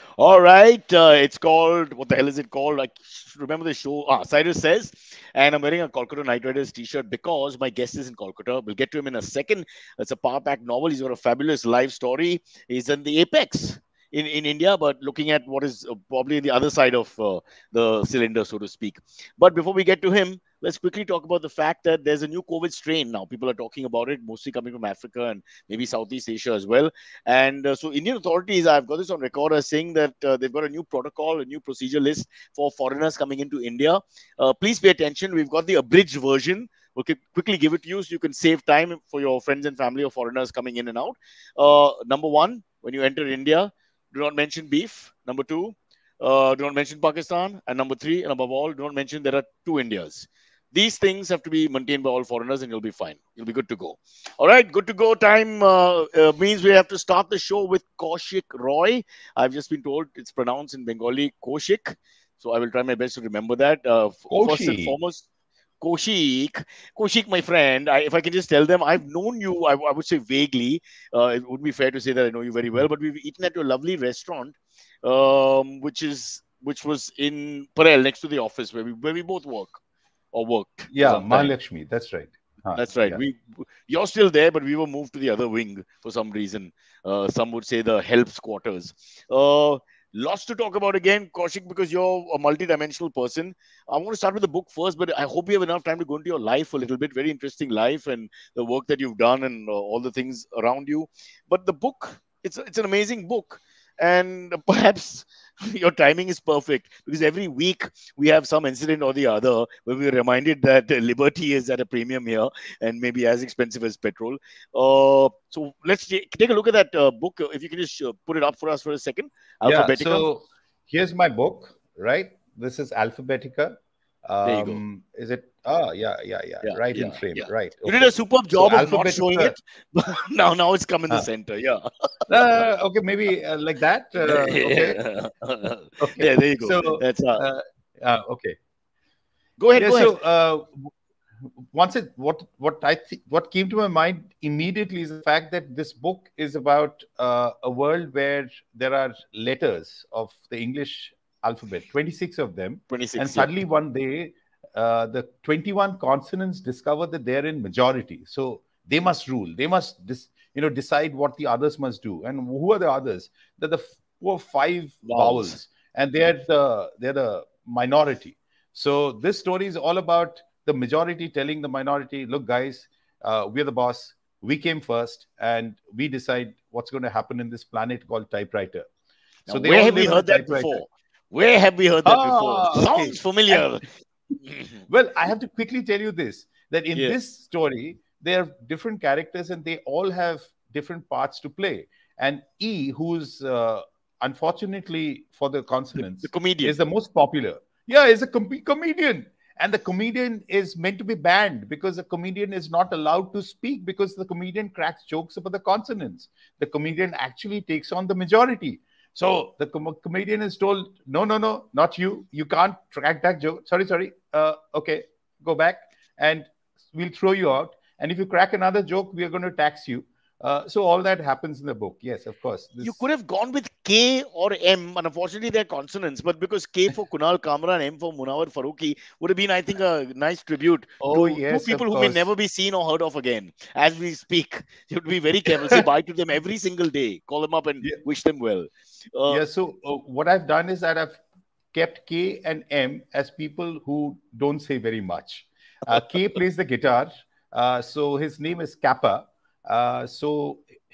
All right. It's called, what the hell is it called? I remember the show. Cyrus Says. And I'm wearing a Kolkata Knight Riders t shirt because my guest is in Kolkata. We'll get to him in a second. It's a power pack novel. He's got a fabulous life story. He's in the apex in India, but looking at what is probably the other side of the cylinder, so to speak. But before we get to him, let's quickly talk about the fact that there's a new COVID strain now. People are talking about it, mostly coming from Africa and maybe Southeast Asia as well. And so Indian authorities, I've got this on record, are saying that they've got a new protocol, a new procedure list for foreigners coming into India. Please pay attention. We've got the abridged version. We'll quickly give it to you so you can save time for your friends and family or foreigners coming in and out. Number one, when you enter India, do not mention beef. Number two, do not mention Pakistan. And number three, and above all, do not mention there are two Indias. These things have to be maintained by all foreigners and you'll be fine. You'll be good to go. All right, good to go time means we have to start the show with Kaushik Roy. I've just been told it's pronounced in Bengali Kaushik. So I will try my best to remember that. First and Koshi. foremost, Kaushik, my friend. If I can just tell them, I've known you. I would say vaguely. It would be fair to say that I know you very well. But we've eaten at your lovely restaurant, which was in Parel, next to the office where we both worked for Yeah, some time. Mahalakshmi. That's right. Huh, That's right. yeah. You're still there, but we were moved to the other wing for some reason. Some would say the helps quarters. Uh, Lots to talk about again, Kaushik, because you're a multi-dimensional person. I want to start with the book first, but I hope we have enough time to go into your life a little bit. Very interesting life and the work that you've done and all the things around you. But the book, it's an amazing book, and perhaps your timing is perfect because every week we have some incident or the other where we're reminded that liberty is at a premium here and maybe as expensive as petrol. So let's take a look at that book. If you can just put it up for us for a second. Yeah. Alphabetica. So here's my book, right? This is Alphabetica. There you go. Is it? Oh, yeah, yeah, yeah. Yeah, Right in yeah, frame. yeah. Right. You did a Okay. superb So job of not showing Alphabetica. it, but now it's come in the Huh. center. Yeah. Okay, maybe like that. Okay. Yeah, Okay. there you go. So, That's uh, okay. Go ahead, Yeah. go ahead. So, once it what came to my mind immediately is the fact that this book is about a world where there are letters of the English alphabet, 26 of them, and 26. Yep. suddenly one day the 21 consonants discover that they're in majority, so they must rule, they must decide what the others must do. And who are the others? They're the four five Vowels. vowels, and they're the minority. So this story is all about the majority telling the minority, look, guys, we're the boss. We came first, and we decide what's going to happen in this planet called typewriter. Now, So they where all have we live in a heard that typewriter. before? Where have we heard that before? Ah, okay. Sounds And familiar. well, I have to quickly tell you this, that in Yeah. this story, there are different characters and they all have different parts to play. And E, who's unfortunately for the The consonants, is comedian. the most popular. Yeah, is a comedian. And the comedian is meant to be banned because the comedian is not allowed to speak because the comedian cracks jokes about the consonants. The comedian actually takes on the majority. So the comedian is told, no, no, no, not you. You can't crack that joke. Sorry, sorry. Okay, go back and we'll throw you out. And if you crack another joke, we are going to tax you. So all that happens in the book. Yes, of course. You This. could have gone with K or M, and unfortunately they're consonants. But because K for Kunal Kamra and M for Munawar Faruqi would have been, I think, a nice tribute Oh to two yes, people of who may course. never be seen or heard of again. As we speak, you have to be very careful. Say bye to them every single day. Call them up and Yeah, wish them well. Uh, yeah. So what I've done is that I've kept K and M as people who don't say very much. K plays the guitar, so his name is Kappa. So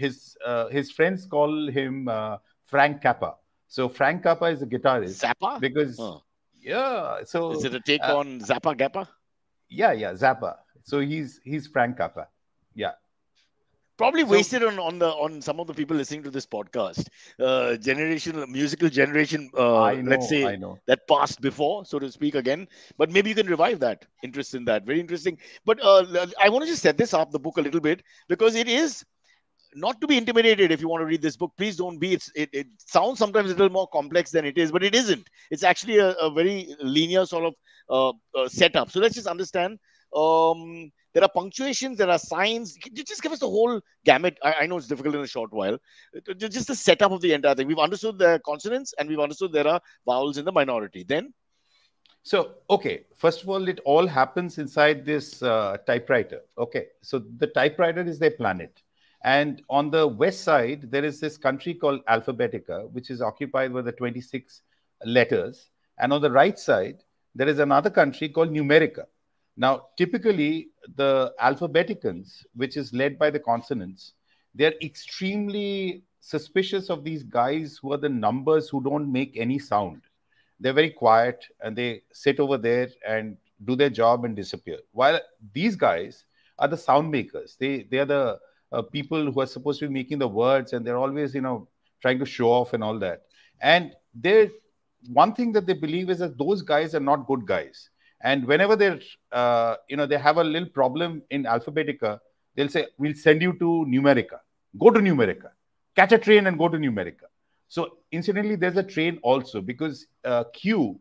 his friends call him Frank Kappa. So Frank Kappa is a guitarist Zappa? because Huh. yeah. Is So it a take on Zappa Gappa? yeah, yeah, Zappa. So he's Frank Kappa. Yeah. Probably So wasted on some of the people listening to this podcast. Generation musical generation, let's say I know. that passed before, so to speak, again. But maybe you can revive that interest in that. Very interesting. But I want to just set this up the book a little bit because it is not to be intimidated. If you want to read this book, please don't be. It sounds sometimes a little more complex than it is, but it isn't. It's actually a very linear sort of setup. So let's just understand There are punctuations, there are signs. You just give us the whole gamut. I know it's difficult in a short while. Just the setup of the entire thing. We've understood the consonants and we've understood there are vowels in the minority. Then So, okay, first of all, it all happens inside this typewriter. Okay, so the typewriter is their planet. And on the west side, there is this country called Alphabetica, which is occupied with the 26 letters. And on the right side, there is another country called Numerica. Now, typically, the Alphabeticans, which is led by the consonants, they're extremely suspicious of these guys who are the numbers who don't make any sound. They're very quiet and they sit over there and do their job and disappear. While these guys are the sound makers. They are the people who are supposed to be making the words, and they're always trying to show off and all that. And they one thing that they believe is that those guys are not good guys. And whenever they're they have a little problem in Alphabetica, they'll say, "We'll send you to Numerica. Go to Numerica. Catch a train and go to Numerica." So, incidentally, there's a train also because Q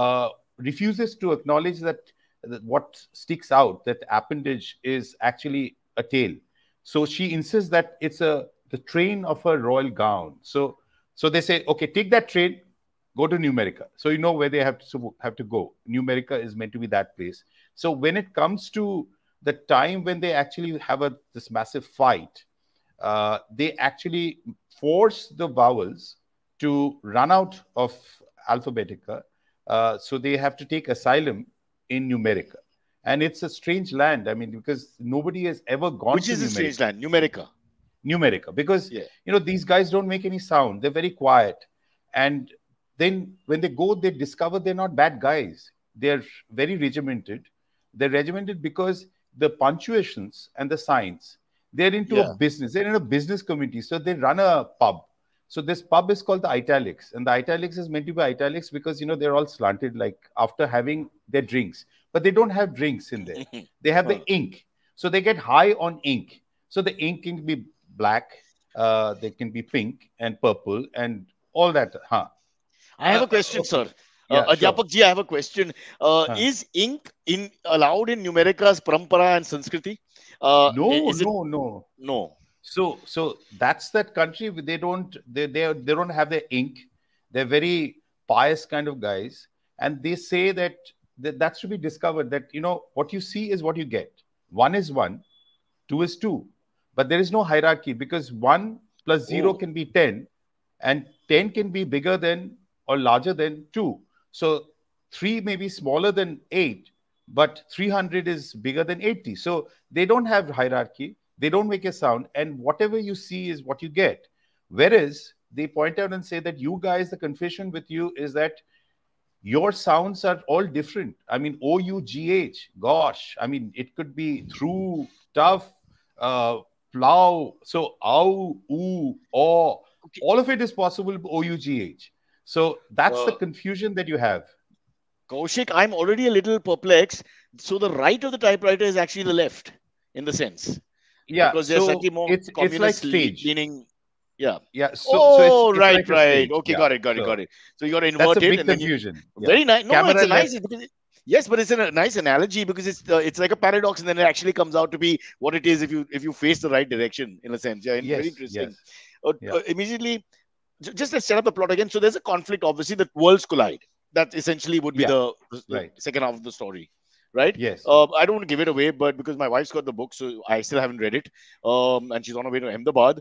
refuses to acknowledge that what sticks out, that appendage, is actually a tail. So she insists that it's the train of a royal gown. So they say, okay, take that train, go to Numerica. So you know where they have to go. Numerica is meant to be that place. So when it comes to the time when they actually have this massive fight, they actually force the vowels to run out of Alphabetica. So they have to take asylum in Numerica. And it's a strange land. I mean, because nobody has ever gone Which to is Numerica. a strange land? Numerica. Numerica. Because, these guys don't make any sound. They're very quiet. And then when they go, they discover they're not bad guys. They're very regimented. They're regimented because the punctuations and the signs, they're into a business. They're in a business committee. So they run a pub. So this pub is called the Italics. And the Italics is meant to be Italics because, they're all slanted like after having their drinks. But they don't have drinks in there. They have the ink. So they get high on ink. So the ink can be black. They can be pink and purple and all that. I have a question, sir. Yeah, Adhyapak ji, I have a question. Is ink allowed in Numerica's Parampara and Sanskriti? No. So that's that country. They don't have their ink. They're very pious kind of guys, and they say that's to be discovered. That what you see is what you get. 1 is 1, 2 is 2, but there is no hierarchy because 1 plus 0 can be 10, and 10 can be bigger than or larger than 2. So 3 may be smaller than 8, but 300 is bigger than 80. So they don't have hierarchy. They don't make a sound, and whatever you see is what you get. Whereas they point out and say that you guys, the confusion with you is that your sounds are all different. I mean, O-U-G-H, gosh. I mean, it could be through, tough, plow. So, ow, oo, aw. All of it is possible O-U-G-H. So that's the confusion that you have. Kaushik, I'm already a little perplexed. So the right of the typewriter is actually the left, in the sense. Yeah, because they're slightly more it's like stage. Leaning. Yeah. So right. Like Okay, got it. So you got to invert that's a big it. Confusion. Very nice. No, it's a nice. Yes, but it's a nice analogy because it's like a paradox, and then it actually comes out to be what it is if you face the right direction, in a sense. Yeah, very interesting. Immediately, just let's set up the plot again. So there's a conflict. Obviously, the worlds collide. That essentially would be the second half of the story. Right? Yes. I don't want to give it away, but because my wife's got the book, so I still haven't read it. And she's on her way to Ahmedabad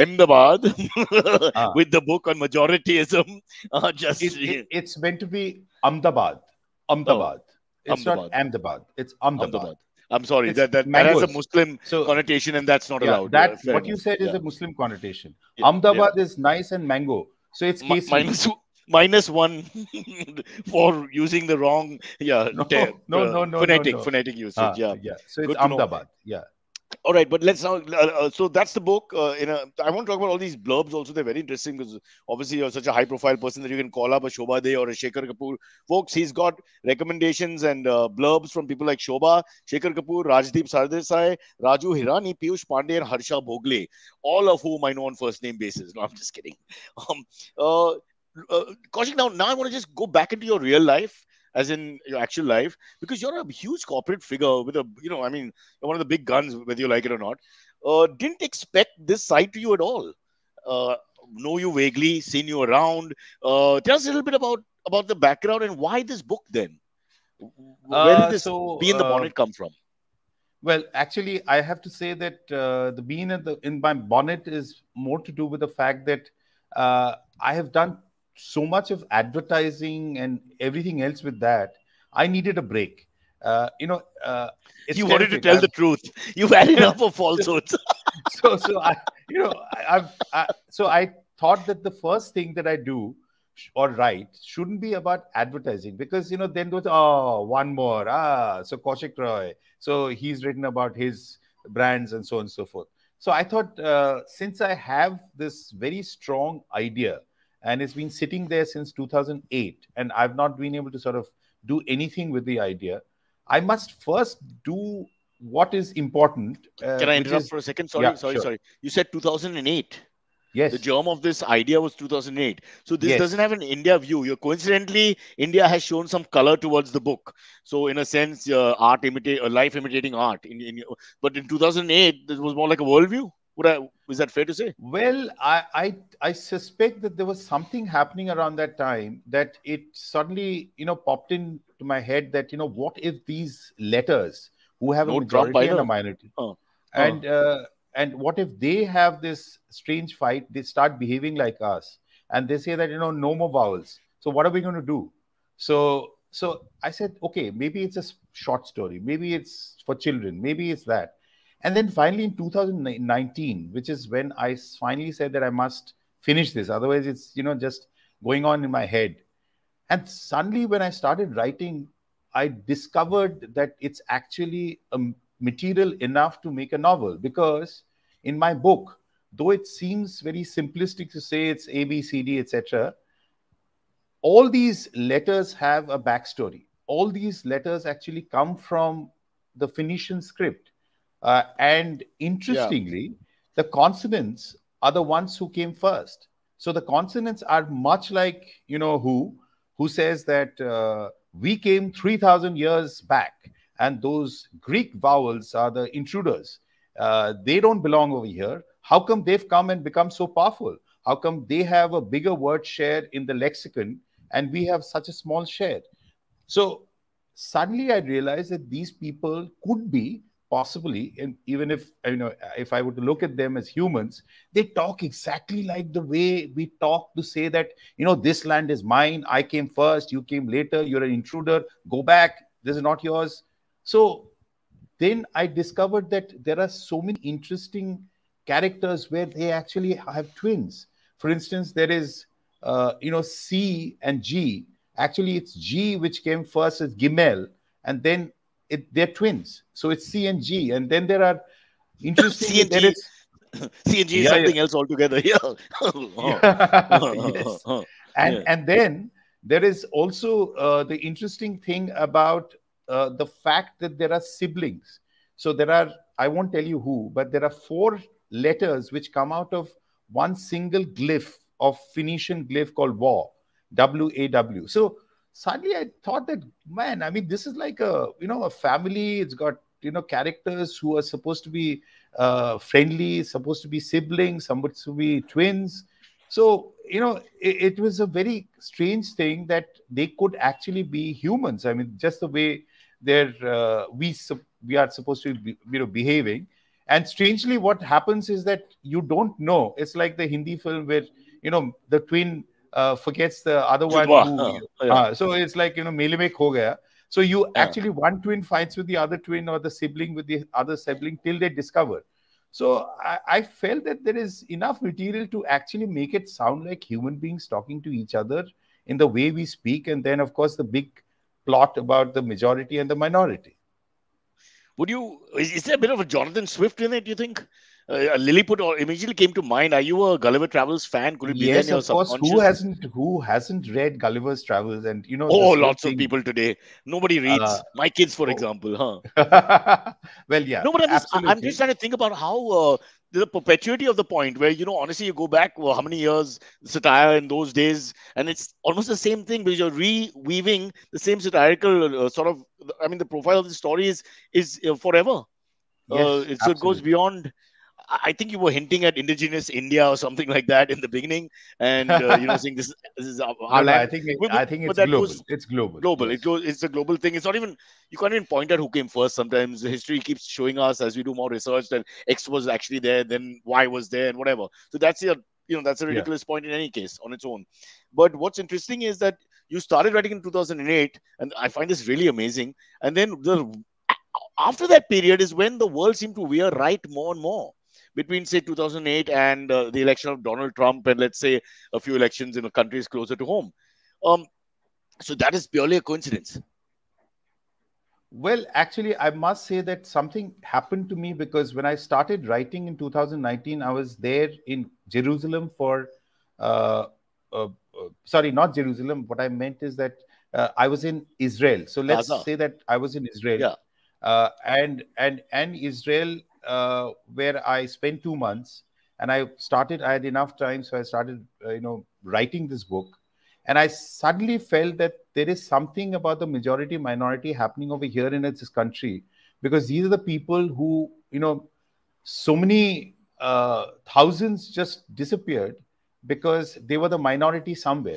with the book on majorityism. It's meant to be Ahmedabad. It's not Ahmedabad. It's Ahmedabad. I'm sorry, that has a Muslim connotation, and that's not allowed. What you said is a Muslim connotation. Ahmedabad is nice and mango, so it's -1 for using the wrong phonetic usage. So it's Ahmedabad. All right, but let's now. So that's the book. I want to talk about all these blurbs also. They're very interesting because obviously you're such a high-profile person that you can call up a Shobha Dey or a Shekhar Kapoor. Folks, he's got recommendations and blurbs from people like Shobha, Shekhar Kapoor, Rajdeep Sardesai, Raju Hirani, Piyush Pandey, and Harsha Bhogle, all of whom I know on first-name basis. No, I'm just kidding. Kaushik, now I want to just go back into your real life. as in your actual life, because you're a huge corporate figure with a, I mean, you're one of the big guns, whether you like it or not. Didn't expect this side to you at all. Uh, know you vaguely, seen you around. Tell us a little bit about the background and why this book then. Where did Uh, this so, be in the uh, bonnet come from? well, actually, I have to say that the bean in my bonnet is more to do with the fact that I have done so much of advertising and everything else with that. I needed a break. Uh, you know, uh, it's You wanted to terrific. tell the truth. You've had enough of So, falsehoods. so I, so I thought that the first thing that I do or write shouldn't be about advertising, because then goes, oh, one more, so Kaushik Roy, so he's written about his brands and so on and so forth. So I thought, since I have this very strong idea and it's been sitting there since 2008 and I've not been able to sort of do anything with the idea, I must first do what is important, Can I which interrupt is, for a second? yeah, Sorry, sorry, sure. sorry. You said 2008. The Yes, germ of this idea was 2008. So this doesn't yes. have an India view. You coincidentally, India has shown some color towards the book. So in a sense, life imitating art. But in 2008, this was more like a worldview. Is that fair to say? Well, I suspect that there was something happening around that time that it suddenly, popped into my head that, what if these letters, who have a No Trump majority and a either. minority, Huh. Huh. and what if they have this strange fight, they start behaving like us, and they say that, no more vowels. So what are we going to do? So I said, okay, maybe it's a short story, maybe it's for children, maybe it's that. And then finally in 2019, which is when I finally said that I must finish this, otherwise it's just going on in my head. And suddenly, when I started writing, I discovered that it's actually a material enough to make a novel. Because in my book, though it seems very simplistic to say it's A, B, C, D, etc., all these letters have a backstory. All these letters actually come from the Phoenician script. And Yeah. interestingly, the consonants are the ones who came first. So the consonants are much like, who says that we came 3,000 years back, and those Greek vowels are the intruders. They don't belong over here. How come they've come and become so powerful? How come they have a bigger word share in the lexicon and we have such a small share? So suddenly I realized that these people could be possibly, and even if I were to look at them as humans, they talk exactly like the way we talk to say that, this land is mine, I came first, you came later, you're an intruder, go back, this is not yours. So then I discovered that there are so many interesting characters where they actually have twins. For instance, there is, C and G. Actually, it's G which came first as Gimel, and then they're twins. So it's C and G. And then there are, interestingly, there CNG. is, CNG is yeah, yeah, something else altogether. Yeah. Oh. yeah, yes. and Yeah. and then there is also the interesting thing about the fact that there are siblings. So there are, I won't tell you who, but there are four letters which come out of one single glyph of Phoenician glyph called WAW. So suddenly I thought that, man, I mean, this is like a family. It's got characters who are supposed to be friendly, supposed to be siblings, supposed to be twins. So, it was a very strange thing that they could actually be humans. I mean, just the way they're we are supposed to be, behaving. And strangely, what happens is that you don't know. It's like the Hindi film where the twin forgets the other one Judwa. who. Yeah. So it's like mele mein kho gaya. So you Yeah. actually, one twin fights with the other twin or the sibling with the other sibling till they discover. So I felt that there is enough material to actually make it sound like human beings talking to each other in the way we speak. And then, of course, the big plot about the majority and the minority. Is there a bit of a Jonathan Swift in it, you think? Lilliput immediately came to mind. Are you a Gulliver Travels fan? Could it be there in Yes, your of course. Who subconscious? hasn't who hasn't read Gulliver's Travels? And Oh, this whole lots of thing. people today. Nobody Uh, reads. My kids, for oh, example, huh? well, yeah, No, but I'm just absolutely. trying to think about how the perpetuity of the point where, honestly, you go back, well, how many years satire in those days, and it's almost the same thing because you're reweaving the same satirical sort of. I mean, the profile of the story is forever. Yes, So it goes absolutely. beyond. I think you were hinting at indigenous India or something like that in the beginning, and saying this is our No, no, land. I think But it's that global. goes It's global. global. Yes. It's a global thing. It's not even, you can't even point out who came first. Sometimes the history keeps showing us as we do more research that X was actually there, then Y was there, and whatever. So that's a Yeah. ridiculous point in any case on its own. But what's interesting is that you started writing in 2008, and I find this really amazing. And then after that period is when the world seemed to veer right more and more. Between say 2008 and the election of Donald Trump, and let's say a few elections in countries closer to home. Um, so that is purely a coincidence. Well, actually, I must say that something happened to me because when I started writing in 2019, I was there in Jerusalem for, uh, sorry, not Jerusalem. What I meant is that I was in Israel. So let's Gaza. say that I was in Israel, Yeah. and Israel, where I spent 2 months, and I started. I had enough time, so I started, writing this book, and I suddenly felt that there is something about the majority minority happening over here in this country, because these are the people who, so many thousands just disappeared because they were the minority somewhere.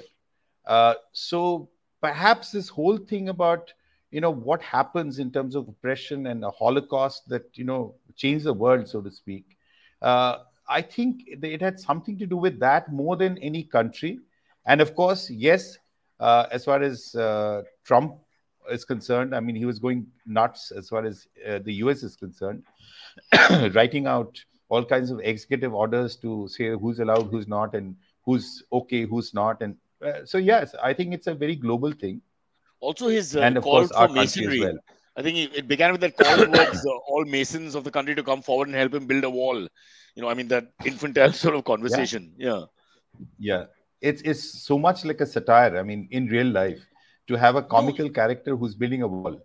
So perhaps this whole thing about, what happens in terms of oppression and a Holocaust that, changed the world, so to speak. Uh, I think it had something to do with that more than any country. And of course, yes, as far as Trump is concerned, I mean, he was going nuts as far as the US is concerned, writing out all kinds of executive orders to say who's allowed, who's not, and who's okay, who's not. And so, yes, I think it's a very global thing. Also, his And of call course, for our country as masonry. well. I think it began with that call towards all masons of the country to come forward and help him build a wall. I mean, that infantile sort of Yeah. conversation. Yeah. Yeah. It's so much like a satire. I mean, in real life, to have a No, comical character who's building a wall.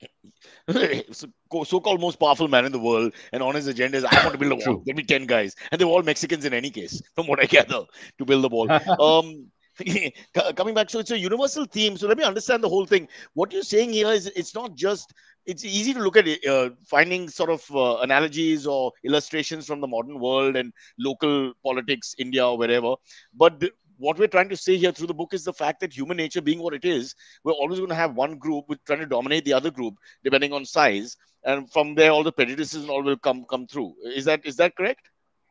so-called most powerful man in the world, and on his agenda is, I want to build a wall. True. Get me 10 guys, and they're all Mexicans in any case, from what I gather, to build the wall. Coming back, so it's a universal theme. So let me understand the whole thing. What you're saying here is, it's not just. It's easy to look at it, finding sort of analogies or illustrations from the modern world and local politics, India or wherever. But what we're trying to say here through the book is the fact that human nature being what it is, we're always going to have one group with trying to dominate the other group depending on size, and from there all the prejudices and all will come through. Is that correct?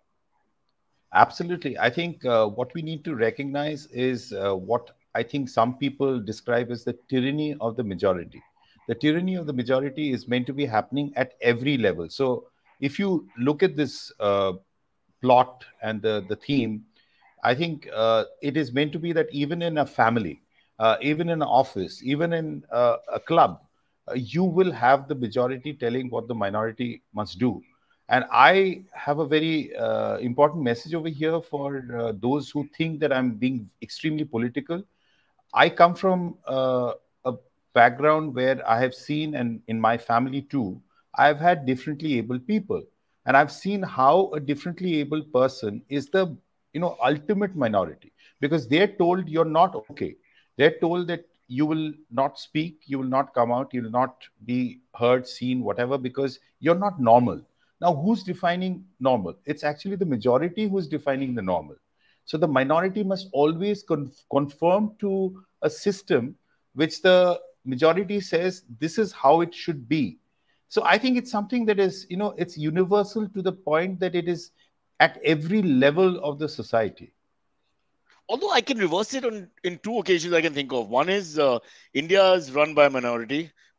Absolutely. I think what we need to recognize is what I think some people describe as the tyranny of the majority. The tyranny of the majority is meant to be happening at every level. So if you look at this plot and the theme, I think it is meant to be that even in a family, even in an office, even in a club, you will have the majority telling what the minority must do. And I have a very important message over here for those who think that I'm being extremely political. I come from a background where I have seen, and in my family too, I've had differently able people, and I've seen how a differently able person is the ultimate minority, because they're told you're not okay. They're told that you will not speak, you will not come out, you will not be heard, seen, whatever, because you're not normal. Now, who's defining normal? It's actually the majority who's defining the normal. So the minority must always conform to a system which the majority says this is how it should be. So I think it's something that is, it's universal to the point that it is at every level of the society. Although I can reverse it on in two occasions I can think of. One is India is run by a minority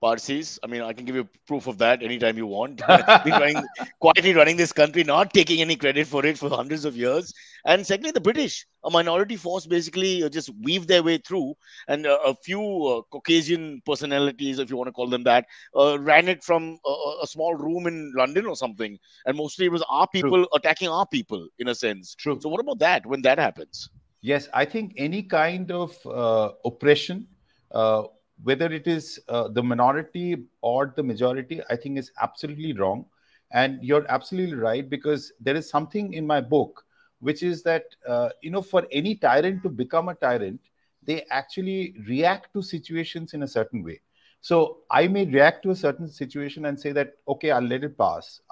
Parsis. I mean, I can give you proof of that anytime you want. Been running, quietly running this country, not taking any credit for it for hundreds of years. And secondly, the British, a minority force, basically just weave their way through, and a few Caucasian personalities, if you want to call them that, ran it from a small room in London or something. And mostly it was our True, people attacking our people, in a sense. true. So what about that when that happens? Yes, I think any kind of oppression, uh, whether it is the minority or the majority, I think is absolutely wrong. And you're absolutely right, because there is something in my book, which is that, for any tyrant to become a tyrant, they actually react to situations in a certain way. So I may react to a certain situation and say that, okay, I'll let it pass.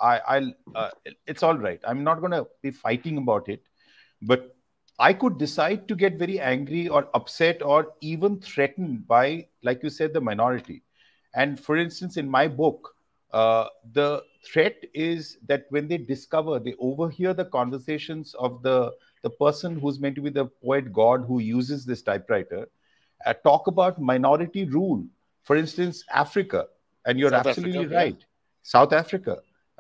It's all right. I'm not going to be fighting about it. But I could decide to get very angry or upset or even threatened by, like you said, the minority. And for instance, in my book, the threat is that when they discover, they overhear the conversations of the person who's meant to be the poet god who uses this typewriter, talk about minority rule. For instance, Africa, and you're South Africa, absolutely yeah. right, South Africa.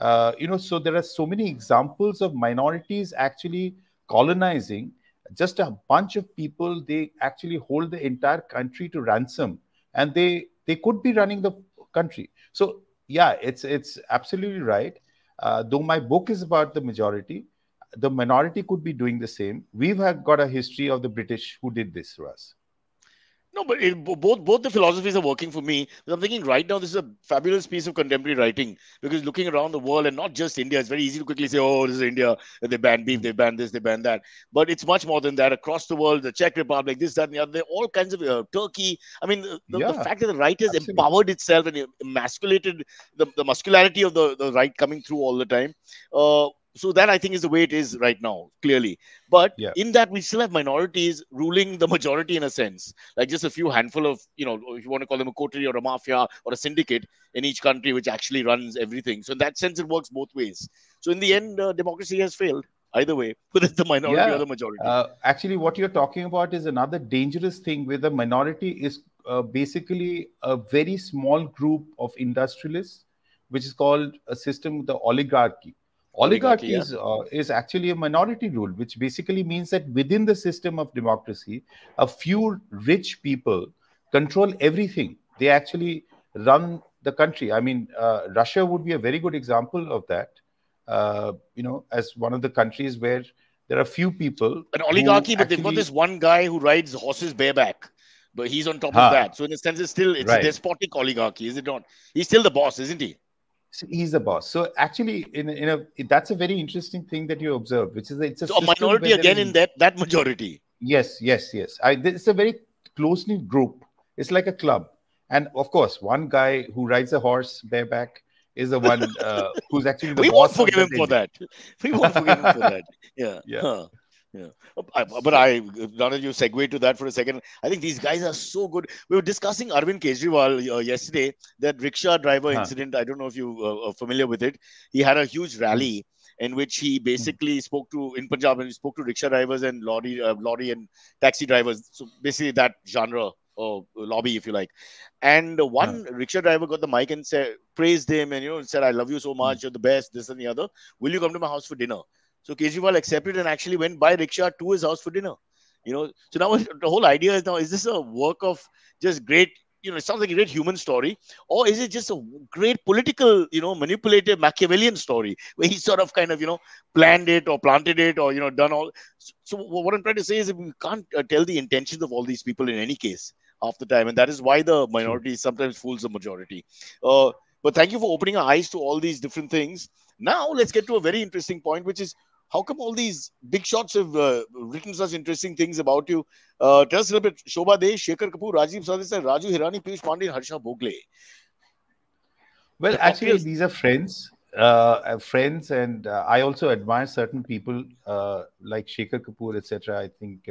So there are so many examples of minorities actually colonizing just a bunch of people. They actually hold the entire country to ransom, and they could be running the country. So yeah, it's absolutely right. Though my book is about the majority, the minority could be doing the same. Got a history of the British who did this to us. No, but both the philosophies are working for me. But I'm thinking right now this is a fabulous piece of contemporary writing, because looking around the world and not just India, it's very easy to quickly say, "Oh, this is India. They ban beef, they ban this, they ban that." But it's much more than that. Across the world, the Czech Republic, this, that, and the other, all kinds of Turkey. I mean, the Yeah, fact that the right has absolutely. empowered itself and emasculated the muscularity of the right coming through all the time. So that I think is the way it is right now, clearly. But Yeah. in that, we still have minorities ruling the majority in a sense, like just a few handful of, if you want to call them a coterie or a mafia or a syndicate in each country, which actually runs everything. So in that sense, it works both ways. So in the end, democracy has failed either way, whether it's the minority or Yeah. the majority. Actually, what you're talking about is another dangerous thing where the minority is basically a very small group of industrialists, which is called a system, the oligarchy. Oligarchy, Oligarchy yeah. is actually a minority rule, which basically means that within the system of democracy, a few rich people control everything. They actually run the country. I mean, Russia would be a very good example of that. As one of the countries where there are few people An who oligarchy, but they've got actually, this one guy who rides horses bareback. But he's on top of ha, that. So in a sense, it's a right. despotic oligarchy, is it not? He's still the boss, isn't he? So he's the boss. So actually, that's a very interesting thing that you observe, which is that it's a So a system where minority there again is, in that majority. yes, yes, yes. It's a very close knit group. It's like a club, and of course, one guy who rides a horse bareback is the one who's actually the We won't boss of forgive that him for that. We won't forgive him for that. Yeah. yeah. Huh. Yeah. But So, now that you segue to that for a second, I think these guys are so good. We were discussing Arvind Kejriwal yesterday, that rickshaw driver huh. incident. I don't know if you are familiar with it. He had a huge Hmm, rally in which he hmm, basically spoke to, in Punjab, and he spoke to rickshaw drivers and lorry and taxi drivers. So basically that genre or lobby, if you like. And huh, one rickshaw driver got the mic and said, praised him, and said, "I love you so hmm. much. You're the best. This and the other. Will you come to my house for dinner?" So Kejriwal accepted and actually went by rickshaw to his house for dinner. So now the whole idea is, now, is this a work of just great, it sounds like a great human story, or is it just a great political, manipulative Machiavellian story where he sort of kind of, planned it or planted it or, done all. So what I'm trying to say is that we can't tell the intentions of all these people in any case half the time. And that is why the True. minority sometimes fools the majority. Uh, but thank you for opening our eyes to all these different things. Now let's get to a very interesting point, which is, how come all these big shots have written such interesting things about you? Tell us a little bit. Shobha Desh, Shekhar Kapoor, Rajiv Sardesai, Raju Hirani, Piyush Pandey, and Harsha Bhogle. Well, The actually, cocktails. these are friends, and I also admire certain people like Shekhar Kapoor, etc. I think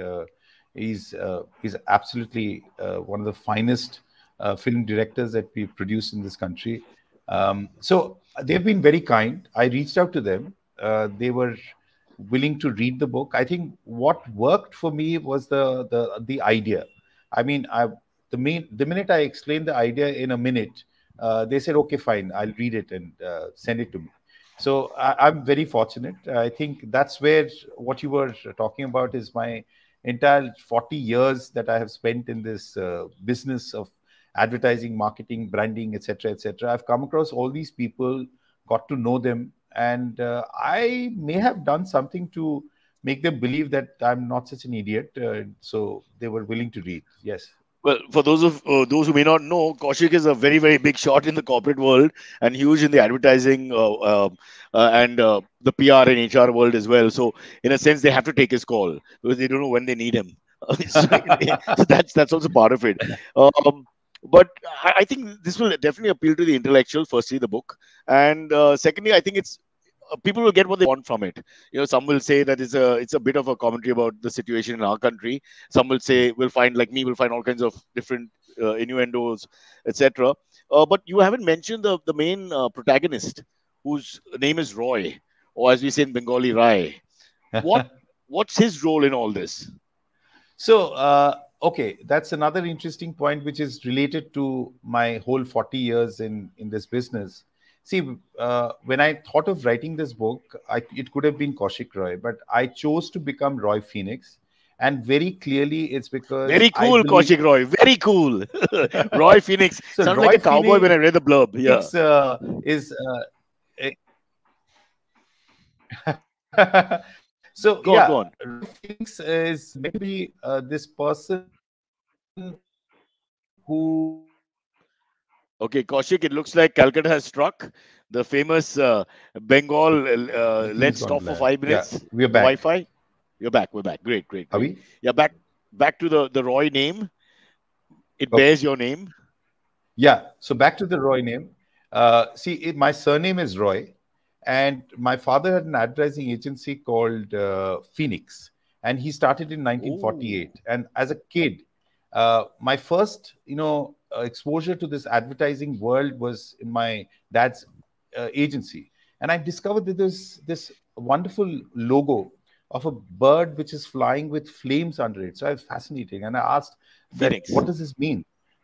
he's absolutely one of the finest film directors that we've produced in this country. So they've been very kind. I reached out to them. They were willing to read the book. I think what worked for me was the idea. I mean, the minute I explained the idea in a minute, they said, okay, fine, I'll read it and send it to me. So I'm very fortunate. I think that's where what you were talking about is my entire 40 years that I have spent in this business of advertising, marketing, branding, etc., etc. I've come across all these people, got to know them, and I may have done something to make them believe that I'm not such an idiot. So they were willing to read. Yes. Well, for those who may not know, Kaushik is a very very big shot in the corporate world and huge in the advertising and the PR and HR world as well. So in a sense, they have to take his call because they don't know when they need him. so, so that's also part of it. But I think this will definitely appeal to the intellectual. Firstly, the book, and secondly, I think it's people will get what they want from it. Some will say that it's a bit of a commentary about the situation in our country. Some will say we'll find all kinds of different innuendos, etc. But you haven't mentioned the main protagonist, whose name is Roy, or as we say in Bengali, Rai. What's his role in all this? So, okay, that's another interesting point, which is related to my whole 40 years in this business. See, when I thought of writing this book, it could have been Kaushik Roy, but I chose to become Roy Phoenix. And very clearly, it's because very cool, Kaushik Roy. Very cool. Roy Phoenix. So sounds Roy like a cowboy Phoenix when I read the blurb. Yeah. Is so Go yeah, on. Roy Phoenix is meant to be this person who. Okay, Kaushik, it looks like Calcutta has struck. The famous Bengal The thing has let's gone stop for blank. 5 minutes. Yeah, we're The back. Wi-Fi. You're back. We're back. Great, great, Are great. we? Yeah, back to the Roy name. It Okay. bears your name. Yeah. So back to the Roy name. See, my surname is Roy, and my father had an advertising agency called Phoenix, and he started in Ooh. 1948. And as a kid, my first, exposure to this advertising world was in my dad's agency, and I discovered that there's this wonderful logo of a bird which is flying with flames under it. So I was fascinated, and I asked that, Phoenix. what does this mean?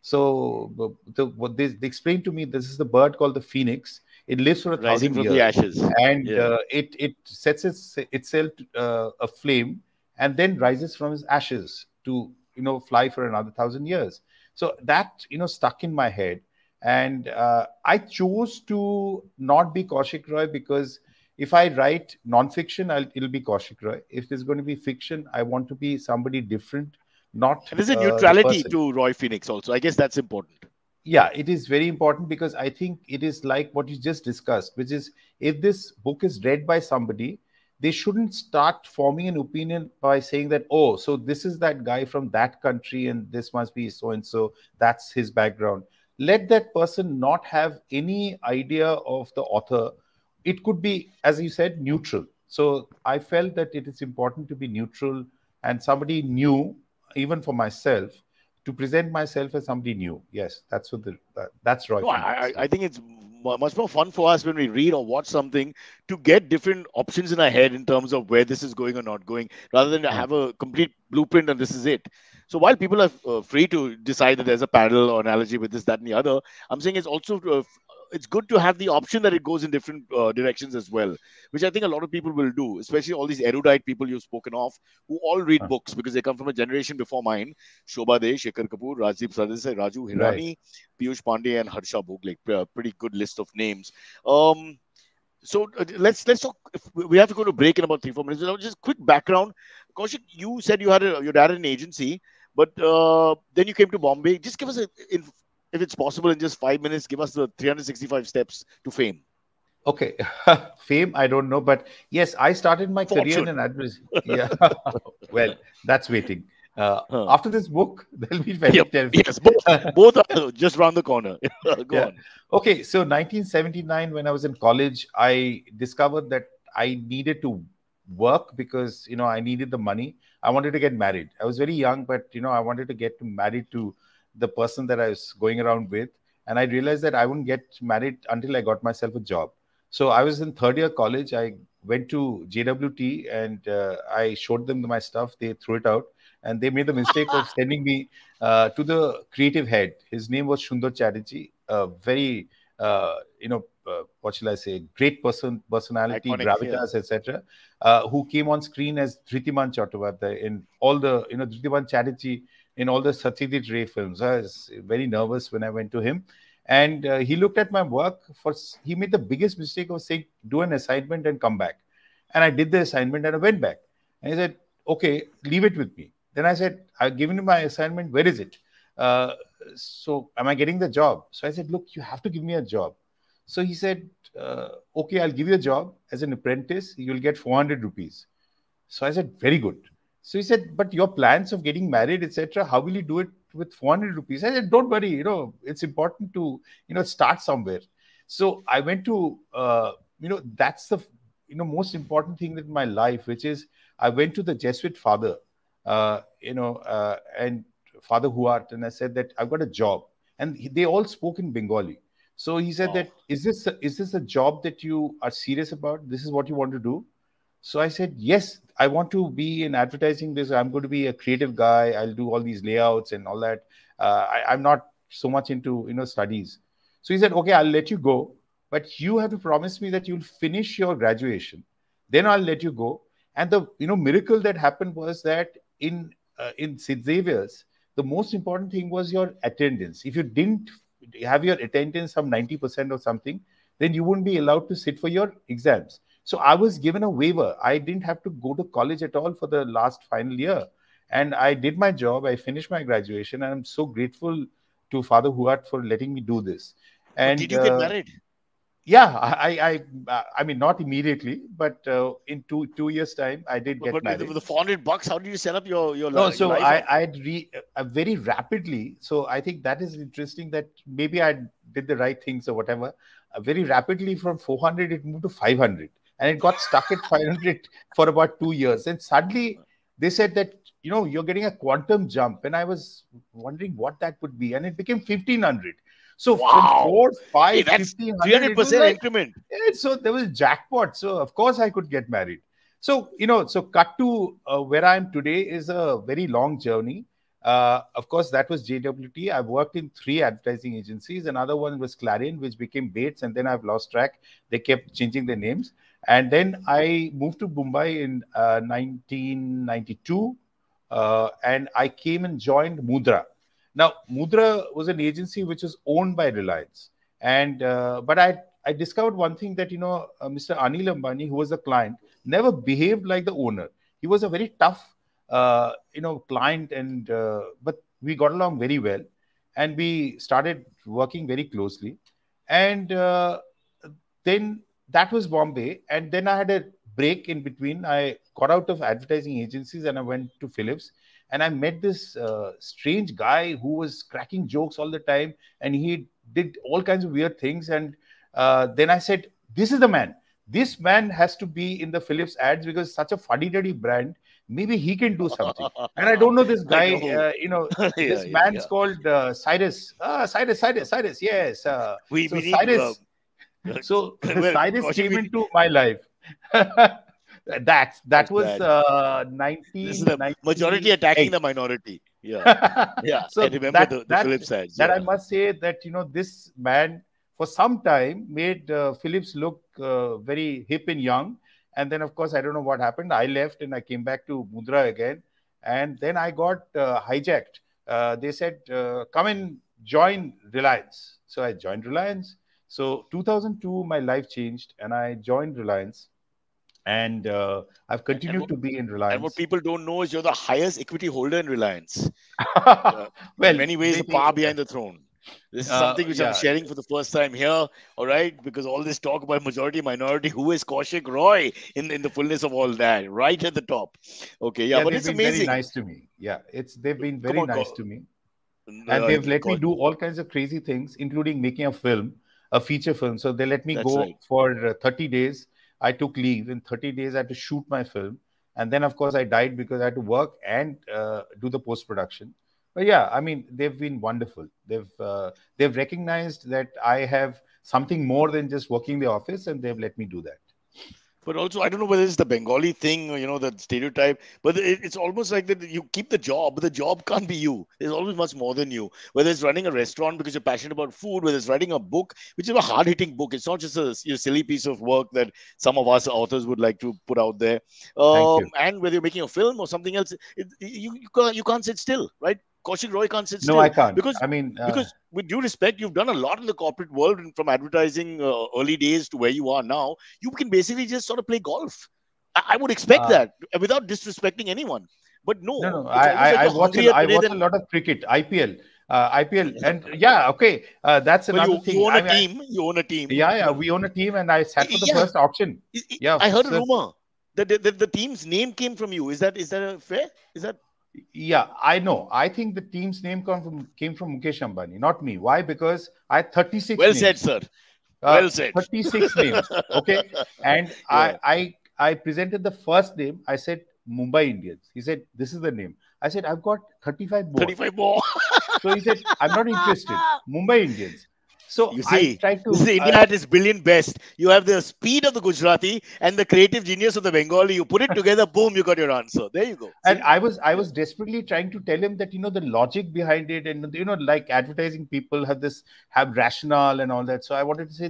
So what they explained to me, this is the bird called the phoenix. It lives for Rising 1,000 from the years, ashes. and Yeah. it sets itself aflame, and then rises from its ashes to fly for another 1,000 years. So that stuck in my head, and I chose to not be Kaushik Roy because if I write nonfiction, it'll be Kaushik Roy. If there's going to be fiction, I want to be somebody different, not And there's a the neutrality person. to Roy Phoenix also. I guess that's important. Yeah, it is very important because I think it is like what you just discussed, which is if this book is read by somebody, they shouldn't start forming an opinion by saying that, oh, so this is that guy from that country and this must be so and so, that's his background. Let that person not have any idea of the author. It could be, as you said, neutral. So I felt that it is important to be neutral and somebody new, even for myself, to present myself as somebody new. Yes, that's what that's Roy No, Phoenix. I think it's much more fun for us when we read or watch something to get different options in our head in terms of where this is going or not going, rather than Uh, have a complete blueprint and this is it. So while people are free to decide that there's a parallel or analogy with this, that, and the other, I'm saying it's also it's good to have the option that it goes in different directions as well, which I think a lot of people will do, especially all these erudite people you've spoken of, who all read uh, books because they come from a generation before mine. Shobha De, Shekhar Kapoor, Rajdeep Sardesai, Raju right. Hirani, Piyush Pandey, and Harsha Bhogle. Pretty good list of names. So let's talk. We have to go to break in about 3-4 minutes. Just quick background. Kaushik, you said you had your dad had an agency, but then you came to Bombay. Just give us if it's possible, in just 5 minutes, give us the 365 steps to fame. Okay, fame, I don't know, but yes, I started my career in Fortune. an advertising. Yeah, well, that's waiting. Huh. After this book, there'll be very Yep. terrific. Yes, both are just around the corner. Go Yeah. on. Okay, so 1979, when I was in college, I discovered that I needed to work because I needed the money. I wanted to get married. I was very young, but I wanted to get married to the person that I was going around with, and I realized that I wouldn't get married until I got myself a job. So I was in third year college. I went to JWT and I showed them my stuff. They threw it out, and they made the mistake of sending me to the creative head. His name was Sundar Chatterjee, a very what shall I say, great personality, Iconic. Yeah. gravitas, etc., who came on screen as Dhritiman Chattopadhyay in all the, Dhritiman Chatterjee in all the Satyajit Ray films. I was very nervous when I went to him. And he looked at my work. He made the biggest mistake of saying, do an assignment and come back. And I did the assignment and I went back. And he said, okay, leave it with me. Then I said, I've given you my assignment. Where is it? So am I getting the job? So I said, look, you have to give me a job. So he said, okay, I'll give you a job as an apprentice. You'll get 400 rupees. So I said, very good. So he said, but your plans of getting married, etc., how will you do it with 400 rupees? I said, don't worry, it's important to, start somewhere. So I went to, that's the, most important thing in my life, which is I went to the Jesuit father, and Father Huart, and I said that I've got a job. And they all spoke in Bengali. So he said that, is this a job that you are serious about? This is what you want to do? So I said, yes, I want to be in advertising. I'm going to be a creative guy. I'll do all these layouts and all that. I'm not so much into, studies. So he said, okay, I'll let you go, but you have to promise me that you'll finish your graduation. Then I'll let you go. And the, miracle that happened was that in St. Xavier's, the most important thing was your attendance. If you didn't have your attendance some 90% or something, then you wouldn't be allowed to sit for your exams. So I was given a waiver. I didn't have to go to college at all for the last final year. And I did my job. I finished my graduation. And I'm so grateful to Father Huart for letting me do this. And did you get married? Yeah, I mean, not immediately, but in two years' time, I did get married. With the $400, how did you set up your no? So life? I'd very rapidly. So I think that is interesting. That maybe I did the right things or whatever. Very rapidly from 400, it moved to 500, and it got stuck at 500 for about 2 years. And suddenly they said that you're getting a quantum jump, and I was wondering what that would be, and it became 1500. So wow. From 4, 5, that's 1500, 300% increment. So there was jackpot. So of course I could get married. So so cut to where I am today is a very long journey. Of course, that was JWT. I've worked in 3 advertising agencies. Another one was Clarion, which became Bates, and then I've lost track. They kept changing their names. And then I moved to Mumbai in 1992, and I came and joined Mudra. Now, Mudra was an agency which was owned by Reliance. And but I discovered one thing that, Mr. Anil Ambani, who was the client, never behaved like the owner. He was a very tough, client, and but we got along very well. And we started working very closely. And then that was Bombay. And then I had a break in between. I got out of advertising agencies and I went to Philips. And I met this strange guy who was cracking jokes all the time. And he did all kinds of weird things. And then I said, this is the man. This man has to be in the Philips ads because such a fuddy-duddy brand. Maybe he can do something. And I don't know this guy. This man's called Cyrus. Cyrus. Yes. Cyrus. So Cyrus came into my life. That was 1990. Majority attacking the minority. Yeah. Yeah. So I remember the Philips ads. That I must say that, this man for some time made Philips look very hip and young. And then, of course, I don't know what happened. I left and I came back to Mudra again. And then I got hijacked. They said, come and join Reliance. So I joined Reliance. So 2002, my life changed and I joined Reliance. And I've continued to be in Reliance. And what people don't know is you're the highest equity holder in Reliance. Well, in many ways, the power behind the throne. This is something which I'm sharing for the first time here, all right? Because all this talk about majority, minority, who is Kaushik Roy in the fullness of all that, right at the top. Okay, but it's amazing. Very nice to me. Yeah, they've been very nice to me. And they've let me do all kinds of crazy things, including making a feature film. So they let me go for 30 days. I took leave. In 30 days, I had to shoot my film. And then, of course, I died because I had to work and do the post-production. But yeah, I mean, they've been wonderful. They've recognized that I have something more than just working the office, and they've let me do that. But also, I don't know whether it's the Bengali thing, or, the stereotype, but it's almost like that you keep the job, but the job can't be you. There's always much more than you. Whether it's running a restaurant because you're passionate about food, whether it's writing a book, which is a hard hitting book. It's not just a silly piece of work that some of us authors would like to put out there. Thank you. And whether you're making a film or something else, you can't sit still, right? Kaushik Roy can't sit No, I still can't. because I mean, with due respect, you've done a lot in the corporate world, and from advertising early days to where you are now. You can basically just sort of play golf. I would expect uh, that without disrespecting anyone. But no, no, no. it's almost like I you're watch hungrier I today watch a than. lot of cricket, IPL, and yeah, okay. That's Well, another you thing. own I a mean, team. You own a team. yeah, yeah. We own a team, and I sat for the Yeah, first auction. Yeah, I heard a so rumor that the team's name came from you. Is that fair? Is that yeah, I know. I think the team's name came from Mukesh Ambani, not me. Why? Because I had 36 well said, names. sir? Uh, Well said. 36 names. Okay. And Yeah. I presented the first name. I said Mumbai Indians. He said, "This is the name." I said, "I've got 35 more." 35 more. So he said, "I'm not interested. Mumbai Indians." So You I see, tried this is to, India at its billion best. You have the speed of the Gujarati and the creative genius of the Bengali. You put it together, boom, you got your answer. There you go. and See? I Yeah. was desperately trying to tell him that, the logic behind it, and, like advertising people have rationale and all that. So I wanted to say,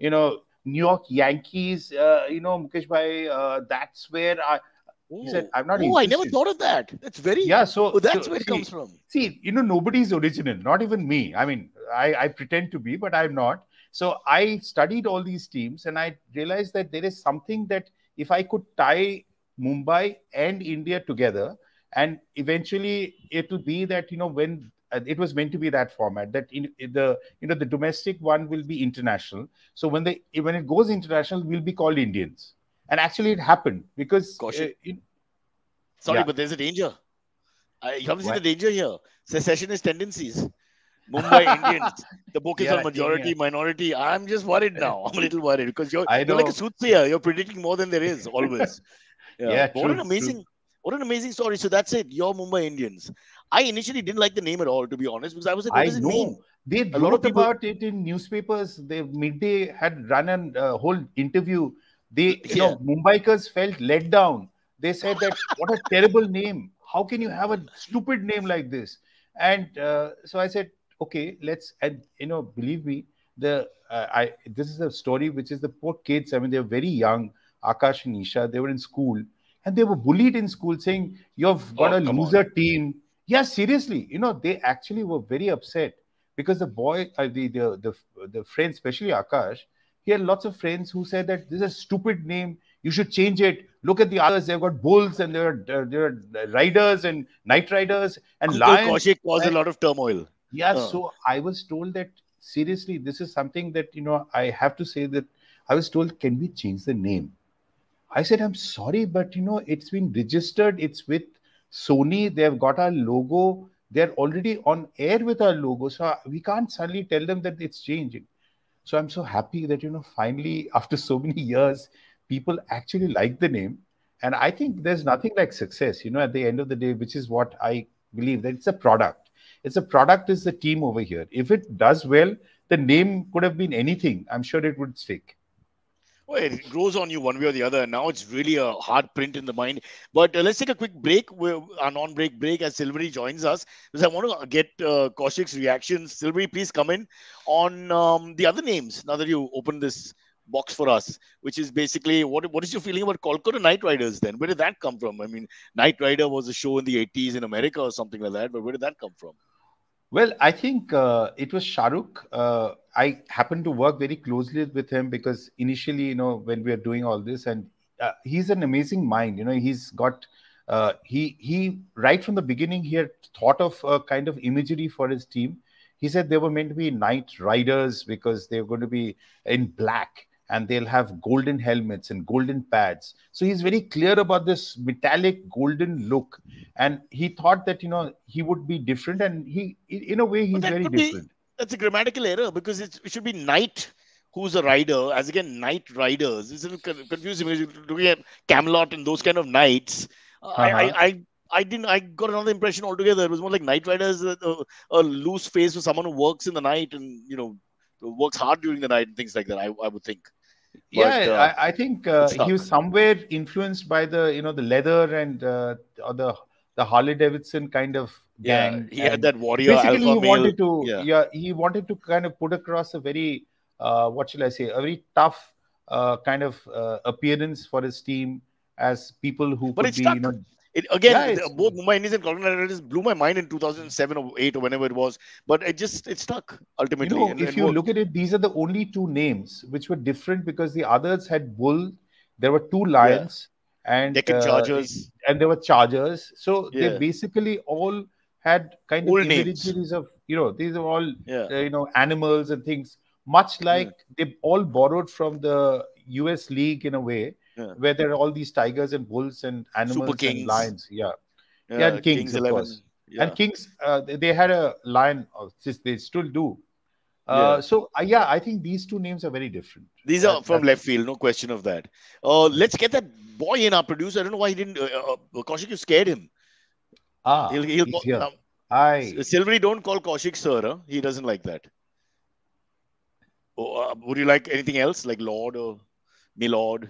New York Yankees, Mukesh bhai, that's where he said, Oh, "I'm not oh, I never interested." thought of that. That's very, Yeah, oh, so that's where it comes see, from. nobody's original, not even me. I mean, I pretend to be, but I'm not. So I studied all these teams, and I realized that there is something that if I could tie Mumbai and India together, and eventually it will be that, when it was meant to be that format, that in the the domestic one will be international. So when it goes international, we'll be called Indians. And actually it happened because Kaushik, sorry, yeah. but there's a danger. You have to see the Why? danger here. Secessionist tendencies. Mumbai Indians. The book is on Yeah. majority, minority. I'm just worried now. I'm a little worried because you're I you're like a know. soothsayer. You're predicting more than there is always. Yeah. Yeah, But what an true, true. amazing, what an amazing story. So that's it. You're Mumbai Indians. I initially didn't like the name at all, to be honest, because I was like, what I does it mean? know. They A lot of wrote people, about it in newspapers. They Midday had run a whole interview. yeah. Mumbaikars felt let down. They said that what a terrible name. How can you have a stupid name like this? And so I said, okay, let's. And believe me, I this is a story which is the poor kids. I mean, they were very young. Akash and Isha, they were in school, and they were bullied in school, saying you've got Oh, a come on. loser team. Yeah, seriously, they actually were very upset because the boy, the friend, especially Akash, he had lots of friends who said that this is a stupid name. You should change it. Look at the others; they've got bulls and there are riders and night riders and Uncle lions. Kaushik caused a And lot of turmoil. yeah, Uh, so I was told that seriously, this is something that I have to say that I was told, can we change the name? I said, I'm sorry, but it's been registered. It's with Sony. They've got our logo. They're already on air with our logo. So we can't suddenly tell them that it's changing. So I'm so happy that, finally, after so many years, people actually like the name. And I think there's nothing like success, at the end of the day, which is what I believe that it's a product. It's a product is the team over here. If it does well, the name could have been anything. I'm sure it would stick. Well, it grows on you one way or the other. And now it's really a hard print in the mind. But let's take a quick break, a non-break break as Silvery joins us. Because I want to get Kaushik's reactions. Silvery, please come in on the other names now that you open this box for us, which is basically what is your feeling about Kolkata Knight Riders then? Where did that come from? I mean, Knight Rider was a show in the 80s in America or something like that, but where did that come from? Well, I think it was Shahrukh. I happened to work very closely with him because initially, when we were doing all this, and he's an amazing mind. He's got he right from the beginning he had thought of a kind of imagery for his team. He said they were meant to be night riders because they were going to be in black and they'll have golden helmets and golden pads. So he's very clear about this metallic golden look, and he thought that he would be different, and in a way But he's that very could be different. that's a grammatical error because it should be Knight who's a rider, as again Knight Riders. It's a little confusing because you're looking at Camelot and those kind of knights. Uh-huh. I didn't. I got another impression altogether. It was more like Knight Riders, a loose face for someone who works in the night and works hard during the night and things like that. I would think. But Yeah, I think it he was stuck. somewhere influenced by the the leather and or the Harley Davidson kind of Yeah, gang, he had and that warrior basically alpha he male. wanted to Yeah, he wanted to kind of put across a very what shall I say, a very tough kind of appearance for his team as people who but could it be stuck. It yeah, again, it's both Mumbai Indians and Kolkata Knight Riders blew my mind in 2007 or 8 or whenever it was. But it stuck ultimately and if you look worked. at it, these are the only two names which were different because the others had bull. There were two Yeah, lions, and Deccan Chargers. there were chargers. So they Yeah, basically all had kind of old names. imageries of these are all Yeah, animals and things. Much yeah, like they all borrowed from the U.S. League in a way, yeah. where there are all these tigers and bulls and Super animals and Kings. lions. Yeah, yeah, Yeah, and kings, Kings of 11. course. And Yeah, kings, they had a lion. They still do. yeah. Yeah, I think these two names are very different. These are from That's left field, no question of that. Let's get that boy in, our producer. I don't know why he didn't. Kaushik, you scared him. He'll he's call here. now. Hi. Silvery, don't call Kaushik sir. Huh? He doesn't like that. Would you like anything else, like Lord or Milord,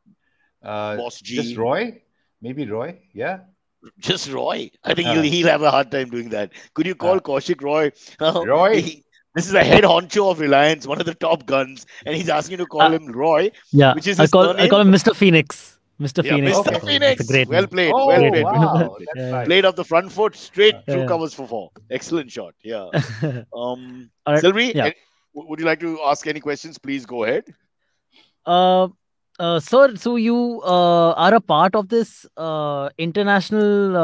Boss Just G? Roy? Maybe Roy? Yeah. Just Roy. I think he'll Uh, he'll have a hard time doing that. Could you uh, call Kaushik Roy? Roy? This is the head honcho of Reliance, one of the top guns, and he's asking you to call Uh, him Roy, yeah, which is I his call I surname. call him Mr. Phoenix. Mr. Yeah, Phoenix. Mr. I Okay. call him. It's a Phoenix. great Well name. played. Well Oh, Great played, name. brother. wow. That's Yeah, Played nice. off the front foot, straight through yeah. covers for four. Excellent shot. Yeah. All right. Silvery, Yeah. would you like to ask any questions? Please go ahead. Uh, Sir, so you are a part of this international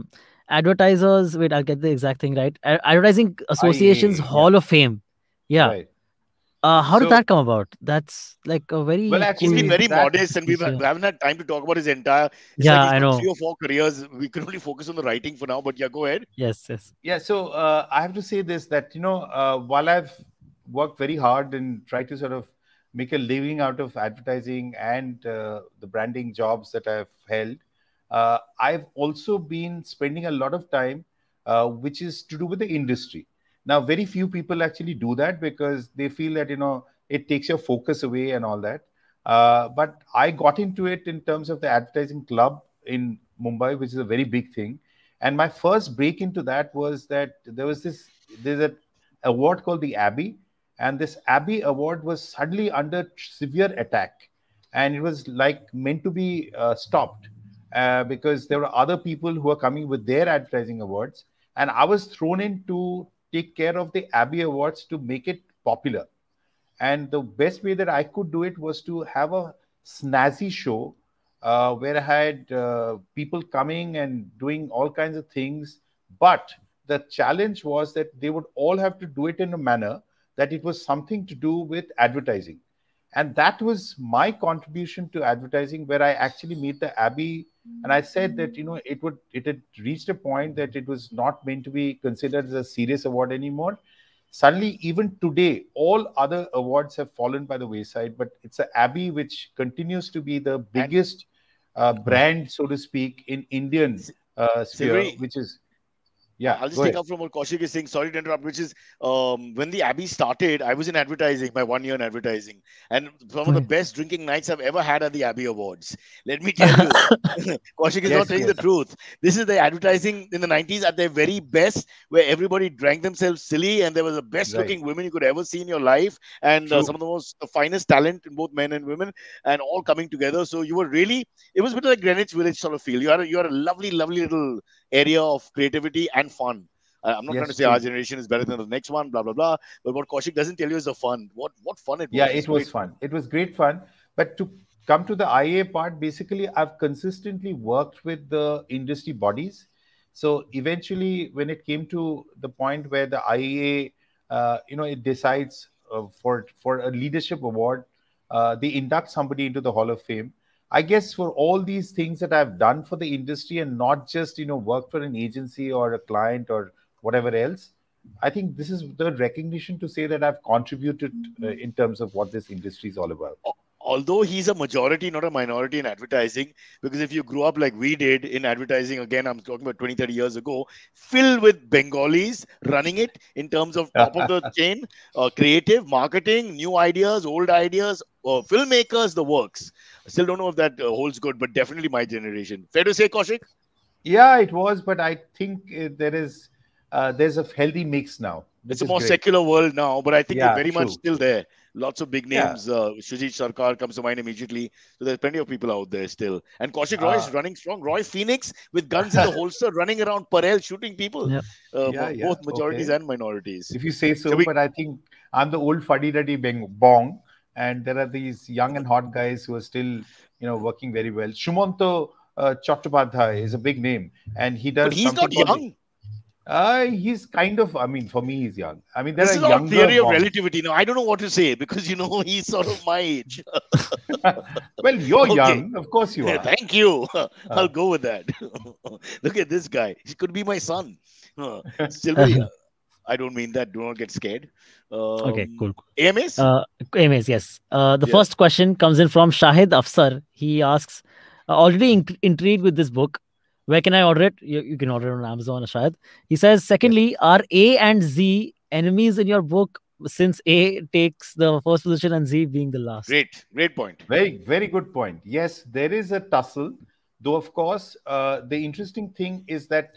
advertisers. Wait, I'll get the exact thing right. Advertising Association's IA. Yeah. Hall of Fame. Yeah. Right. How did So, that come about? That's like a well, very He's been actually, cool very that modest, and speech. we haven't had time to talk about his entire. It's like Yeah, he's I got three know. or four careers. We can only focus on the writing for now. But yeah, go ahead. Yes, yes. yeah. So I have to say this that while I've worked very hard and tried to sort of make a living out of advertising and the branding jobs that I've held, I've also been spending a lot of time, which is to do with the industry. Now, very few people actually do that because they feel that it takes your focus away and all that. But I got into it in terms of the advertising club in Mumbai, which is a very big thing. And my first break into that was that there's an award called the Abbey, and this Abbey award was suddenly under severe attack, and it was like meant to be stopped because there were other people who were coming with their advertising awards, and I was thrown in to take care of the Abbey awards to make it popular. And the best way that I could do it was to have a snazzy show where I had people coming and doing all kinds of things. But the challenge was that they would all have to do it in a manner that it was something to do with advertising. And that was my contribution to advertising, where I actually made the Abbey. And I said that it had reached a point that it was not meant to be considered as a serious award anymore. Suddenly, even today, all other awards have fallen by the wayside, but it's a Abbey which continues to be the And biggest Wow. brand, so to speak, in Indian sphere, Silvery, which is, yeah, I'll just go take ahead. up from what Kaushik is saying. Sorry to interrupt, which is when the Abbey started, I was in advertising, my 1 year in advertising. And some of the Okay. best drinking nights I've ever had at the Abbey Awards. Let me tell you, Kaushik is not Yes, telling the yes, truth. This is the advertising in the 90s at their very best, where everybody drank themselves silly and there was the best right. looking women you could ever see in your life. And some True. of the most the finest talent in both men and women and all coming together. So you were really, it was a bit like Greenwich Village sort of feel. You had a lovely, lovely little area of creativity and fun. I'm not trying to Yes, say our true. generation is better than the next one, blah blah blah. But what Kaushik doesn't tell you is the fun. What fun it Yeah, was. It's it was great fun. fun. It was great fun. But to come to the IA part, basically, I've consistently worked with the industry bodies. So eventually, when it came to the point where the IAA, it decides for a leadership award, they induct somebody into the Hall of Fame. I guess for all these things that I've done for the industry and not just work for an agency or a client or whatever else, I think this is the recognition to say that I've contributed in terms of what this industry is all about. although he's a majority, not a minority in advertising, because if you grew up like we did in advertising, again, I'm talking about 20, 30 years ago, filled with Bengalis running it in terms of top of the chain, creative, marketing, new ideas, old ideas, filmmakers, the works. I still don't know if that holds good, but definitely my generation. Fair to say, Kaushik? Yeah, it was, but I think there's a healthy mix now, It's which a is more great. secular world now, but I think we're Yeah, very much true. still there. Lots of big Yeah. names. Shujit Sarkar comes to mind immediately. So there's plenty of people out there still. And Kaushik Roy is Uh, running strong. Roy Phoenix with guns in the holster, running around Parel, shooting people, Yeah. yeah. both majorities Okay. and minorities. If you say Shall so, we? but I think I'm the old fuddy-duddy bong, and there are these young and hot guys who are still, working very well. Shumanto Chattopadhyay is a big name, and he But does he's something not called young. he's kind of, I mean, for me, he's young. I mean, there This are is all younger theory of bongs. relativity. Now, I don't know what to say because, he's sort of my age. Well, you're Okay. young, of course you are. Thank you. I'll Uh, go with that. Look at this guy. He could be my son. Still very. I don't mean that. Do not get scared. Okay, cool. AMS? AMS, yes. The Yeah. first question comes in from Shahid Afsar. He asks, already intrigued with this book. Where can I order it? You can order it on Amazon, Shahid. He says, secondly, are A and Z enemies in your book since A takes the first position and Z being the last? Great point. Very, very good point. Yes, there is a tussle, though, of course, the interesting thing is that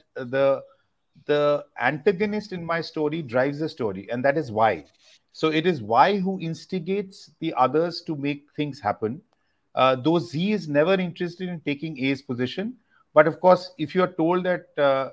the antagonist in my story drives the story, and that is Y. So it is Y who instigates the others to make things happen. Though Z is never interested in taking A's position, but of course, if you are told that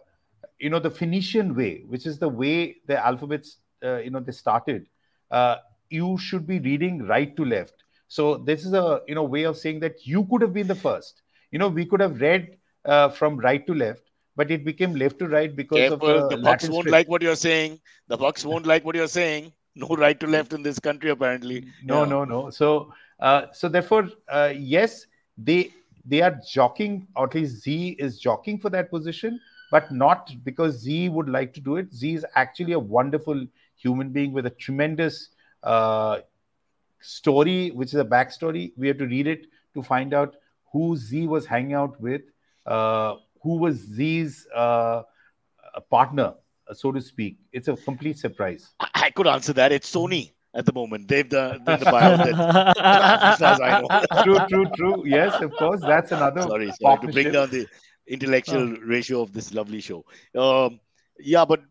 the Phoenician way, which is the way the alphabets they started, uh, you should be reading right to left. So this is a way of saying that you could have been the first. We could have read from right to left, but it became left to right because of Careful. the The Bucks Latin won't script. like what you're saying. The Bucks won't like what you're saying. No right to left in this country, apparently. No, Yeah. no, no. So therefore, yes, they are jockeying, or at least Z is jockeying for that position, but not because Z would like to do it. Z is actually a wonderful human being with a tremendous uh, story, which is a backstory. We have to read it to find out who Z was hanging out with, who was Z's partner, so to speak. It's a complete surprise. I could answer that. It's Sony at the moment. They've done the buyout. As far as I know. True, true, true. Yes, of course. That's another Sorry, to bring partnership. down the intellectual ratio of this lovely show. Yeah, but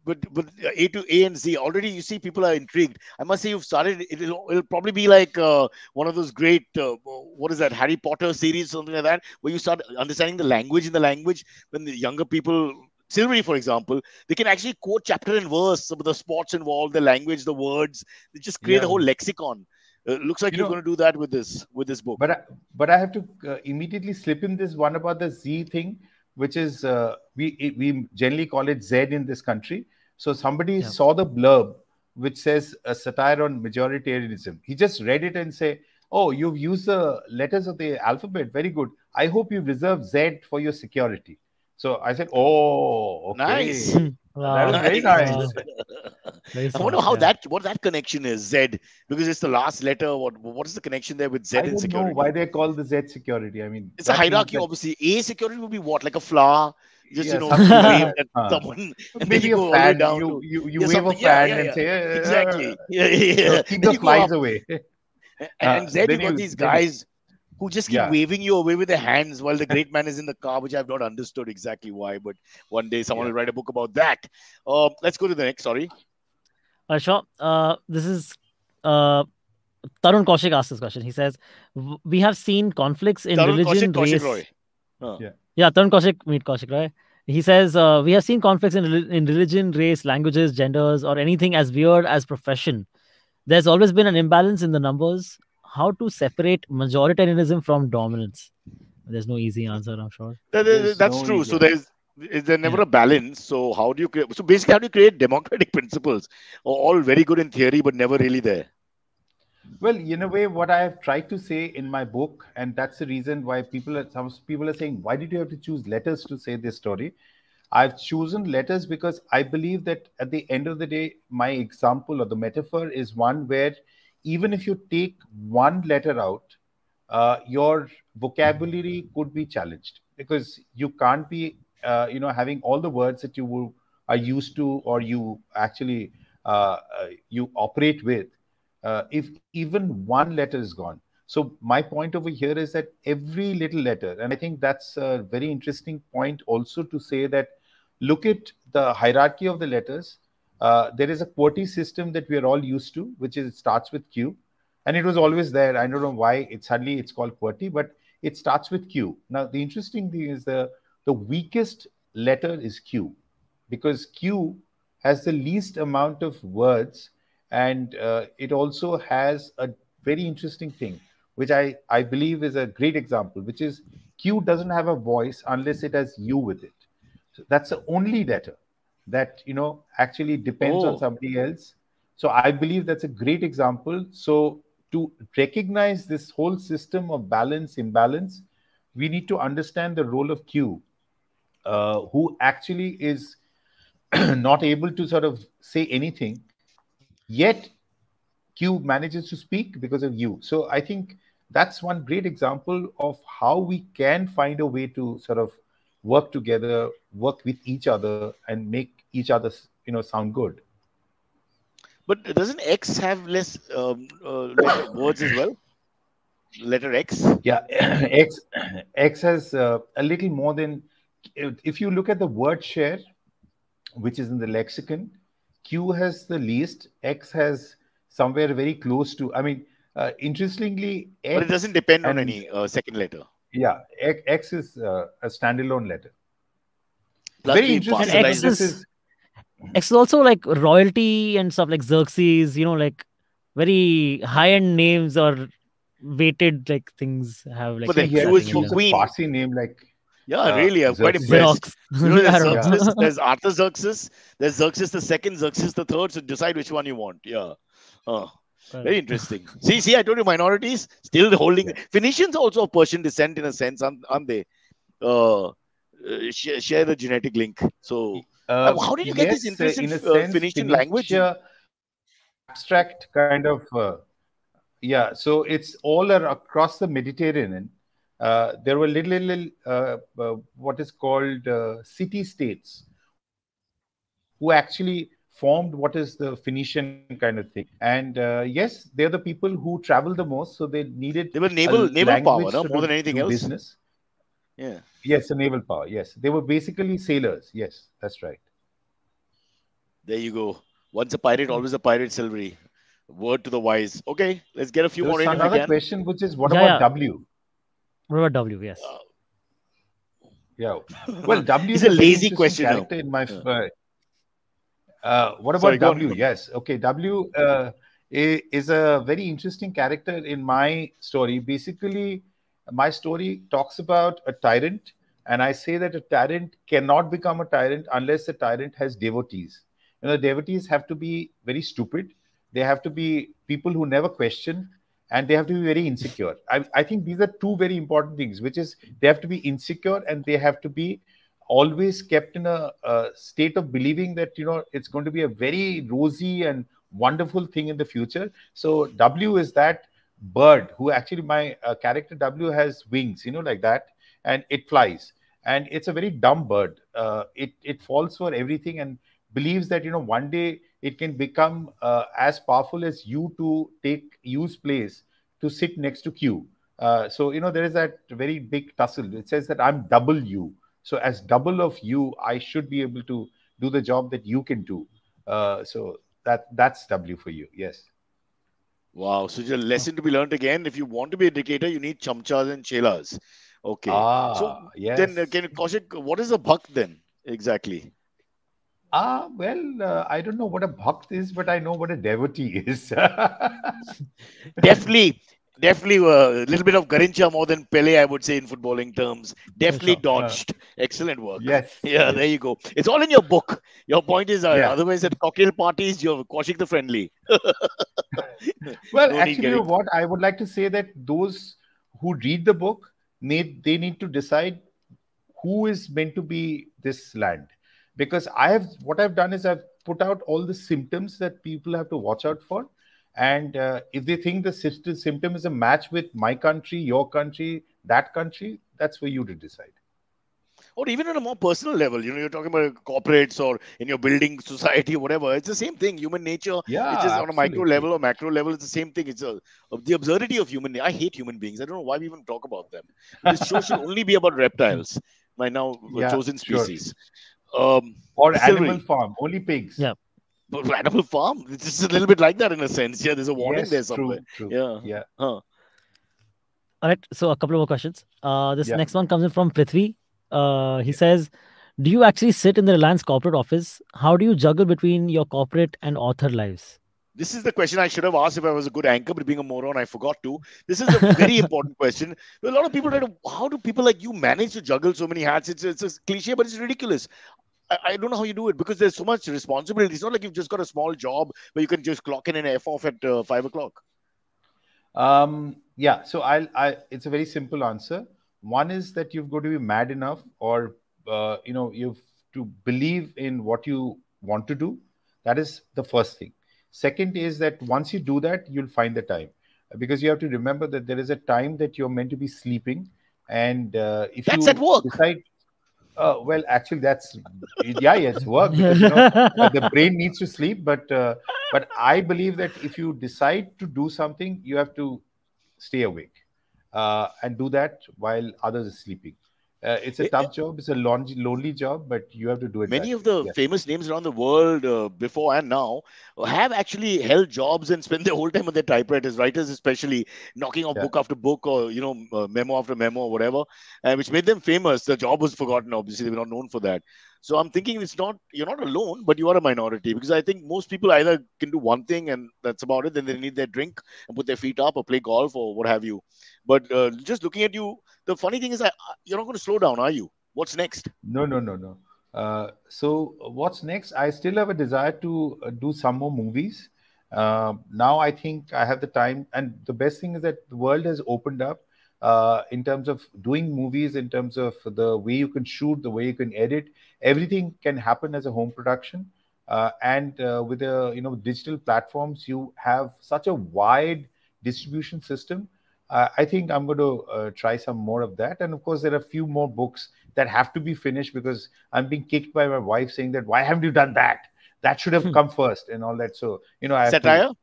A and Z already. You see, people are intrigued. I must say, you've started. It'll probably be like one of those great. What is that? Harry Potter series, something like that, where you start understanding the language in the language. When the younger people, Silvery, for example, they can actually quote chapter and verse, some of the spots involved, the language, the words. They just create a Yeah. whole lexicon. Looks like You you're know, going to do that with this book. but I have to immediately slip in this one about the Z thing, which is we generally call it Z in this country. So somebody Yeah. saw the blurb which says a satire on majoritarianism. He just read it and say, "Oh, you've used the letters of the alphabet. Very good. I hope you reserve Z for your security." So I said, "Oh, okay." Nice. That is very Nice. nice. Very I smart, wonder how yeah. what that connection is, Z, because it's the last letter. What is the connection there with Z I in don't know security? why they call the Z security. I mean, It's a that means hierarchy, that, obviously. A security would be what, like a flower, just yeah, you something like wave that. at someone, and then Maybe you a go all the way fan. down You to you you yeah, wave a something. Yeah, fan yeah, and yeah. say, Exactly. Yeah. keep Then the you go flies up, away. and Z, you Then got you these then you, guys who just keep yeah. waving you away with their hands while the great man is in the car, which I've not understood exactly why, but one day someone Yeah. will write a book about that. Let's go to the next. Sorry. Sure. This is uh, Tarun Kaushik asked this question. He says, "We have seen conflicts in Tarun Kaushik, religion, Kaushik race." Roy. Huh. Yeah. Yeah, Tarun Kaushik, meet Kaushik, right? He says, "We have seen conflicts in religion, race, languages, genders, or anything as weird as profession. There's always been an imbalance in the numbers. How to separate majoritarianism from dominance?" There's no easy answer, I'm sure. There's That's no true. So ego. is there never Yeah. a balance? So how do you create? So basically, how do you create democratic principles? All very good in theory, but never really there. Well, in a way, what I have tried to say in my book, and that's the reason why some people are saying, why did you have to choose letters to say this story? I've chosen letters because I believe that at the end of the day, my example or the metaphor is one where even if you take one letter out, your vocabulary could be challenged, because you can't be, having all the words that are used to, or you actually you operate with, if even one letter is gone. So my point over here is that every little letter, and I think that's a very interesting point also to say that look at the hierarchy of the letters. There is a QWERTY system that we are all used to, which is, it starts with Q, and it was always there. I don't know why it's called QWERTY, but it starts with Q. Now the interesting thing is the weakest letter is Q, because Q has the least amount of words, and it also has a very interesting thing, which I believe is a great example, which is Q doesn't have a voice unless it has U with it. So that's the only letter that actually depends on Oh, somebody else. So I believe that's a great example. So to recognize this whole system of balance, imbalance, we need to understand the role of Q, who actually is not able to sort of say anything, yet Q manages to speak because of you. So I think that's one great example of how we can find a way to sort of work together, work with each other, and make each other, sound good. but doesn't X have less words as well? Letter X. Yeah, X has a little more than. If you look at the word share, which is in the lexicon, Q has the least, X has somewhere very close to. I mean, interestingly, But it doesn't X depend on and any second letter. yeah, X is a standalone letter. Plus, Very we pass And the interesting. I mean, X line. this is is X is also like royalty and stuff like Xerxes, like very high-end names or weighted like things have like But see then X here. Q is He starting for in chose them. a Queen. Parsi name like Yeah, really, I'm quite Xerxes. impressed. Xerox. There's I don't Yeah, Xerxes, know. there's Arthur Xerxes, there's Xerxes the second, Xerxes the third. So decide which one you want. Yeah. Oh, Well, very interesting. See, I told you minorities still holding. yeah. Phoenicians also of Persian descent in a sense, aren't they? Uh, share the genetic link. So, how did you get this Yes, interest in in a sense, Phoenician language? Phoenicia, abstract kind of. Yeah, so it's all across the Mediterranean. There were what is called city states who actually formed what is the Phoenician kind of thing. And yes, they're the people who traveled the most, so they needed a They were naval language power, to no? sort More of than do anything else. business. Yeah. Yes, a naval power. Yes, they were basically sailors. Yes, that's right. There you go. Once a pirate, always a pirate, Silvery. Word to the wise. Okay, let's get a few There more was in if we another can. question, which is what yeah, about yeah. W? What about W? Yes. Yeah. Well, W It's is a a very lazy interesting question now. character in my. Yeah. What Sorry, about go on. W? Yes. Okay. W is a very interesting character in my story. Basically, my story talks about a tyrant, and I say that a tyrant cannot become a tyrant unless the tyrant has devotees. Devotees have to be very stupid. They have to be people who never question, and they have to be very insecure. I think these are two very important things, which is they have to be insecure and they have to be always kept in a state of believing that it's going to be a very rosy and wonderful thing in the future. So W is that bird who actually my character W has wings, like that, and it flies, and it's a very dumb bird. It falls for everything and believes that one day it can become as powerful as you to take U's place to sit next to Q. So there is that very big tussle. It says that I'm double you, so as double of you, I should be able to do the job that you can do. So that's W for you. Yes. Wow. So, just a lesson to be learned again. If you want to be a dictator, you need chamchas and chelas. Okay. So, then Yes. can Kaushik, what is a bhakt then? Exactly. Well, I don't know what a bhakt is, but I know what a devotee is. Definitely, definitely a little bit of Garincha more than Pele, I would say, in footballing terms. Definitely Sure. dodged. Excellent work. Yes. Yeah, there Yes. you go. It's all in your book. Your point is, Yeah. otherwise at cocktail parties, you're Kaushik the friendly. Well, No need actually, getting. what I would like to say that those who read the book they need to decide who is meant to be this land, because what I've done is I've put out all the symptoms that people have to watch out for, And if they think the symptom is a match with my country, your country, that country, that's for you to decide. Or even on a more personal level, you're talking about corporates or in your building society or whatever. It's the same thing. Human nature, it's just Yeah, on a micro absolutely. level or macro level, it's the same thing. It's the absurdity of I hate human beings. I don't know why we even talk about them. This show should only be about reptiles, my now Yeah, chosen sure. species. Or Animal Distillery, Farm, only pigs. Yeah. but Animal Farm, it's just a little bit like that in a sense. Yeah, there's a warning there Yes, somewhere. true, true. Yeah. Yeah, Huh. All right. So a couple of more questions. This yeah. next one comes in from Prithvi. He says, "Do you actually sit in the Reliance corporate office? How do you juggle between your corporate and author lives?" This is the question I should have asked if I was a good anchor, but being a moron, I forgot to. This is a very important question. A lot of people try to, how do people like you manage to juggle so many hats? It's a cliche, but it's ridiculous. I don't know how you do it because there's so much responsibility. It's not like you've just got a small job where you can just clock in and F off at 5 o'clock. Yeah. So it's a very simple answer. One is that you've got to be mad enough, or you've to believe in what you want to do. That is the first thing. Second is that once you do that, you'll find the time, because you have to remember that there is a time that you're meant to be sleeping, and if That's at you work. decide, well, actually, yeah, it's work, because the brain needs to sleep. But I believe that if you decide to do something, you have to stay awake and do that while others are sleeping. It's a tough job. It's a lonely job, but you have to do it Many that of way. the Yes. famous names around the world, before and now, have actually held jobs and spent their whole time on their typewriters. Writers, especially, knocking off Yeah. book after book, or memo after memo, or whatever, which made them famous. The job was forgotten. Obviously, they were not known for that. So I'm thinking you're not alone, but you are a minority, because I think most people either can do one thing and that's about it. Then they need their drink and put their feet up or play golf or what have you. But just looking at you, the funny thing is, you're not going to slow down, are you? What's next? No, no, no, no. So what's next? I still have a desire to do some more movies. Now I think I have the time, and the best thing is that the world has opened up in terms of doing movies, in terms of the way you can shoot, the way you can edit. Everything can happen as a home production, and with the digital platforms, you have such a wide distribution system. I think I'm going to try some more of that. And of course, there are a few more books that have to be finished, because I'm being kicked by my wife saying that, why haven't you done that? That should have come first and all that. So, I have to. Satire?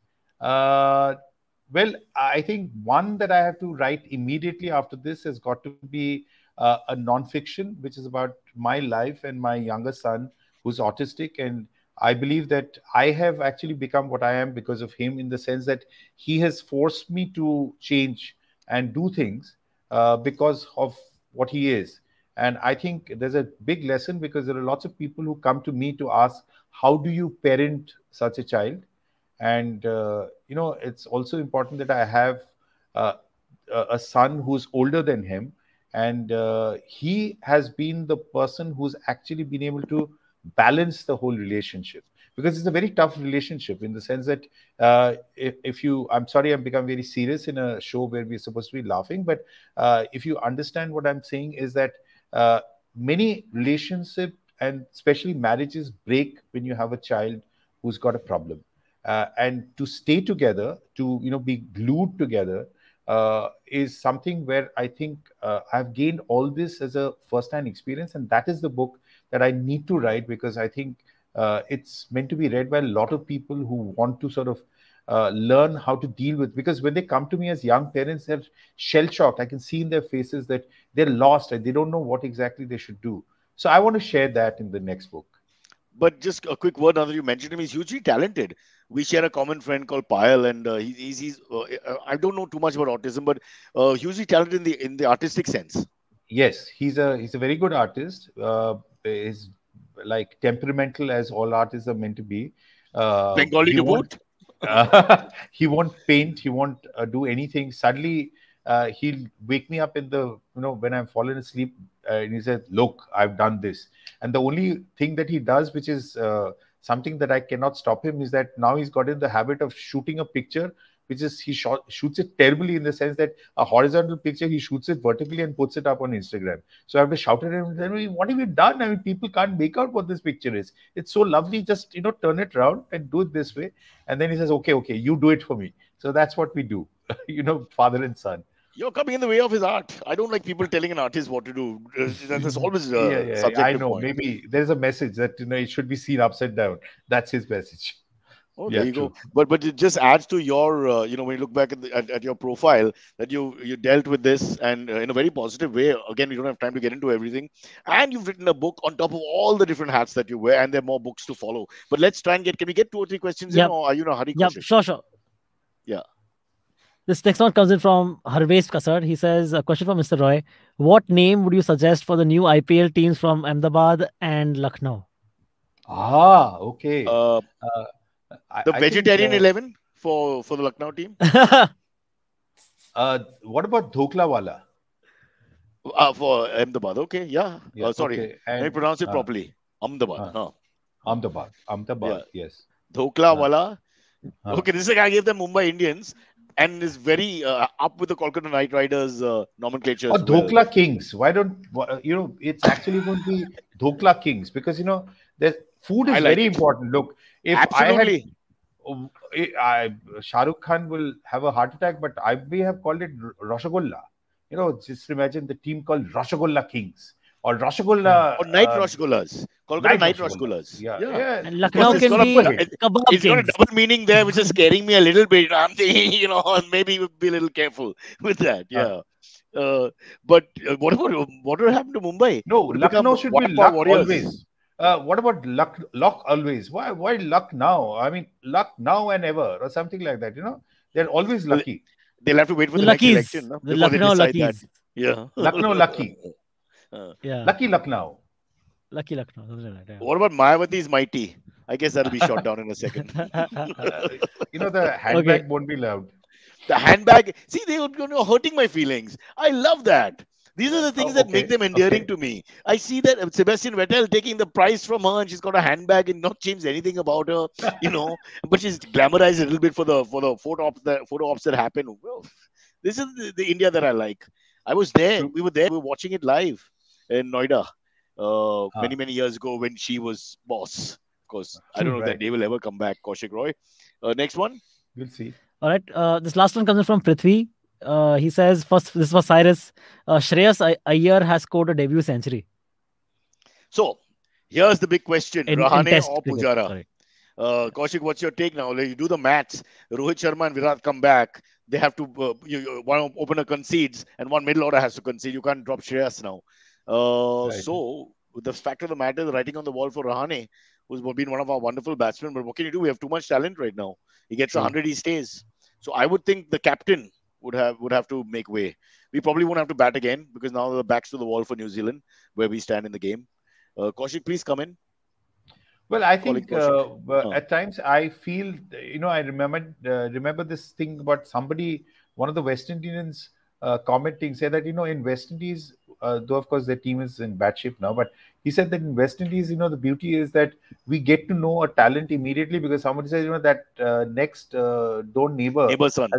Uh, well, I think one that I have to write immediately after this has got to be a nonfiction, which is about my life and my younger son who's autistic. And I believe that I have actually become what I am because of him, in the sense that he has forced me to change and do things because of what he is. And I think there's a big lesson, because there are lots of people who come to me to ask, how do you parent such a child? And it's also important that I have uh, a son who's older than him, and he has been the person who's actually been able to balance the whole relationship, because it's a very tough relationship, in the sense that if you, I'm sorry, I'm becoming very serious in a show where we're supposed to be laughing, but if you understand what I'm saying, is that uh, many relationships, and especially marriages, break when you have a child who's got a problem. And to stay together, to be glued together, is something where I think I've gained all this as a first-hand experience, and that is the book that I need to write, because I think it's meant to be read by a lot of people who want to sort of learn how to deal with. Because when they come to me as young parents, they're shell shocked. I can see in their faces that they're lost and they don't know what exactly they should do. So I want to share that in the next book. But just a quick word, now that you mentioned him, he's hugely talented. We share a common friend called Payal, and he's I don't know too much about autism, but hugely talented in the artistic sense. Yes, he's a very good artist. He's like temperamental, as all artists are meant to be. Bengali He to won't boot. he won't paint. He won't do anything. Suddenly, he'll wake me up in the when I'm fallen asleep, and he says, "Look, I've done this." And the only thing that he does, which is something that I cannot stop him, is that now he's got in the habit of shooting a picture which is he shoots it terribly in the sense that a horizontal picture, he shoots it vertically and puts it up on Instagram. So I have to shout at him and tell him, what have you done? I mean, people can't make out what this picture is. It's so lovely. Just, turn it around and do it this way. And then he says, okay, you do it for me. So that's what we do, father and son. You're coming in the way of his art. I don't like people telling an artist what to do. That's always a subjective I know. point. Maybe there's a message that it should be seen upside down. That's his message. Oh, there you go. But it just adds to your, when you look back at your profile, that you dealt with this and in a very positive way. Again, we don't have time to get into everything. And you've written a book on top of all the different hats that you wear, and there are more books to follow. But let's try and can we get 2 or 3 questions in, or are you in a hurry? Yeah, sure. Yeah. This next one comes in from Harvesh Kasar. He says, a question from Mr. Roy. What name would you suggest for the new IPL teams from Ahmedabad and Lucknow? Okay. The vegetarian 11 for the Lucknow team? What about Dhokla Wala? For Ahmedabad. Okay, yeah. Sorry. Okay. Let me pronounce it properly. Ahmedabad. Ahmedabad, yes. Dhokla Wala. Okay, this is a guy gave them Mumbai Indians and is very up with the Kolkata Knight Riders nomenclature. Or Dhokla Kings. Why don't it's actually going to be Dhokla Kings because the food is very important. Look, if absolutely. Shah Rukh Khan will have a heart attack, but I may have called it Rasgulla. Just imagine the team called Rasgulla Kings. Or Rasgulla. Or Night Rasgullas. Kolkata Night Rasgullas. Yeah. And Lucknow can be Kebab It's got a double meaning there, which is scaring me a little bit. I'm thinking, maybe we'll be a little careful with that. Yeah. But what will happen to Mumbai? No, Lucknow should be Luck always. What about Luck always? Why Luck now? I mean, Luck now and ever or something like that. They're always lucky. They'll have to wait for the next election. No? The Lucknow Luckies. Yeah. Lucknow Lucky. Lucky Lucknow. Lucky Lucknow. Yeah. What about Mayawati's Mighty? I guess that'll be shot down in a second. The handbag won't be loud. The handbag. See, they're hurting my feelings. I love that. These are the things that make them endearing to me. I see that Sebastian Vettel taking the prize from her, and she's got a handbag and not changed anything about her, but she's glamorized a little bit for the photo ops that happen. Well, this is the India that I like. I was there. True. We were watching it live in Noida many years ago when she was boss. Of course, I don't know if that day will ever come back. Kaushik Roy. Next one. We'll see. All right. This last one comes in from Prithvi. He says, first, this was Cyrus. Shreyas Iyer has scored a debut century. So, here's the big question. Rahane or Pujara? Kaushik, what's your take now? You do the maths. Rohit Sharma and Virat come back. They have to, one opener concedes and one middle order has to concede. You can't drop Shreyas now. So, the fact of the matter, the writing on the wall for Rahane, who's been one of our wonderful batsmen. But what can you do? We have too much talent right now. He gets 100, he stays. So, I would think the captain would have to make way. We probably won't have to bat again because now the back's to the wall for New Zealand, where we stand in the game. Kaushik, please come in. Well, I think at times I feel, I remember this thing about one of the West Indians commenting, said that, in West Indies, though of course their team is in bad shape now, but he said that in West Indies, the beauty is that we get to know a talent immediately because somebody says, that next door neighbor's son.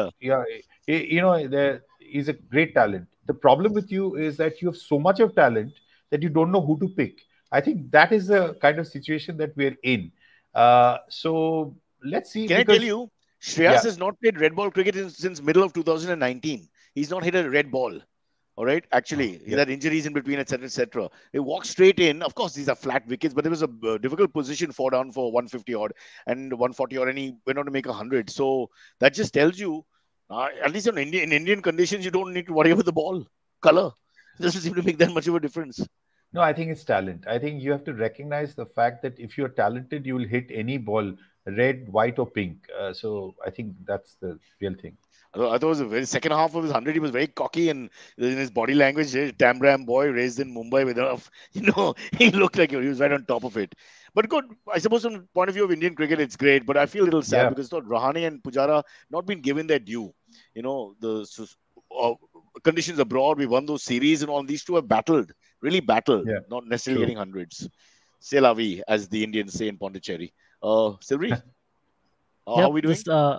He's a great talent. The problem with you is that you have so much of talent that you don't know who to pick. I think that is the kind of situation that we're in. So let's see. Can I tell you, Shreyas has not played red ball cricket since middle of 2019. He's not hit a red ball. All right. Actually, he had injuries in between, etc., etc. He walked straight in. Of course, these are flat wickets, but there was a difficult position 4 down for 150 odd and 140 odd, and he went on to make 100. So that just tells you, at least in Indian conditions, you don't need to worry about the ball color. It doesn't seem to make that much of a difference. No, I think it's talent. I think you have to recognize the fact that if you're talented, you will hit any ball, red, white, or pink. So I think that's the real thing. I thought it was a very second half of his 100. He was very cocky and in his body language, Tambram boy raised in Mumbai with enough, he looked like he was right on top of it. But good, I suppose from the point of view of Indian cricket, it's great. But I feel a little sad because Rahane and Pujara not been given their due. The conditions abroad, we won those series and all. These two have battled, really battled, not necessarily getting hundreds. C'est la vie, as the Indians say in Pondicherry. Silri, how are we doing?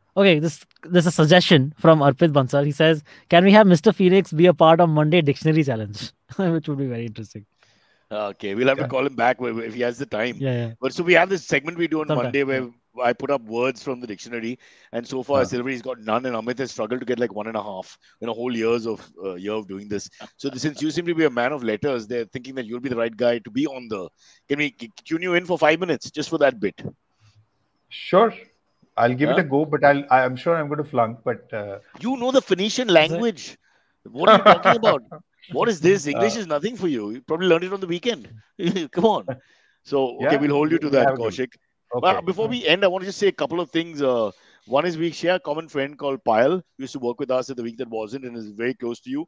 Okay, this is a suggestion from Arpit Bansal. He says, "Can we have Mr. Phoenix be a part of Monday Dictionary Challenge?" Which would be very interesting. Okay, we'll have to Yeah. call him back if he has the time. Yeah, yeah. But so we have this segment we do on Sometime. Monday Yeah. where I put up words from the dictionary, and so far Huh. Silvery's got none, and Amit has struggled to get like 1.5 in a whole year of doing this. So since you seem to be a man of letters, they're thinking that you'll be the right guy to be on the. Can we tune you in for 5 minutes just for that bit? Sure. I'll give it Huh? a go, but I'm sure I'm going to flunk. But You know the Phoenician language. What are you talking about? What is this? English uh, is nothing for you. You probably learned it on the weekend. Come on. So, okay, yeah, we'll hold you to we'll that, have a go. Kaushik. Okay. Before we end, I want to just say a couple of things. One is we share a common friend called Payal, who used to work with us at the week that wasn't and is very close to you.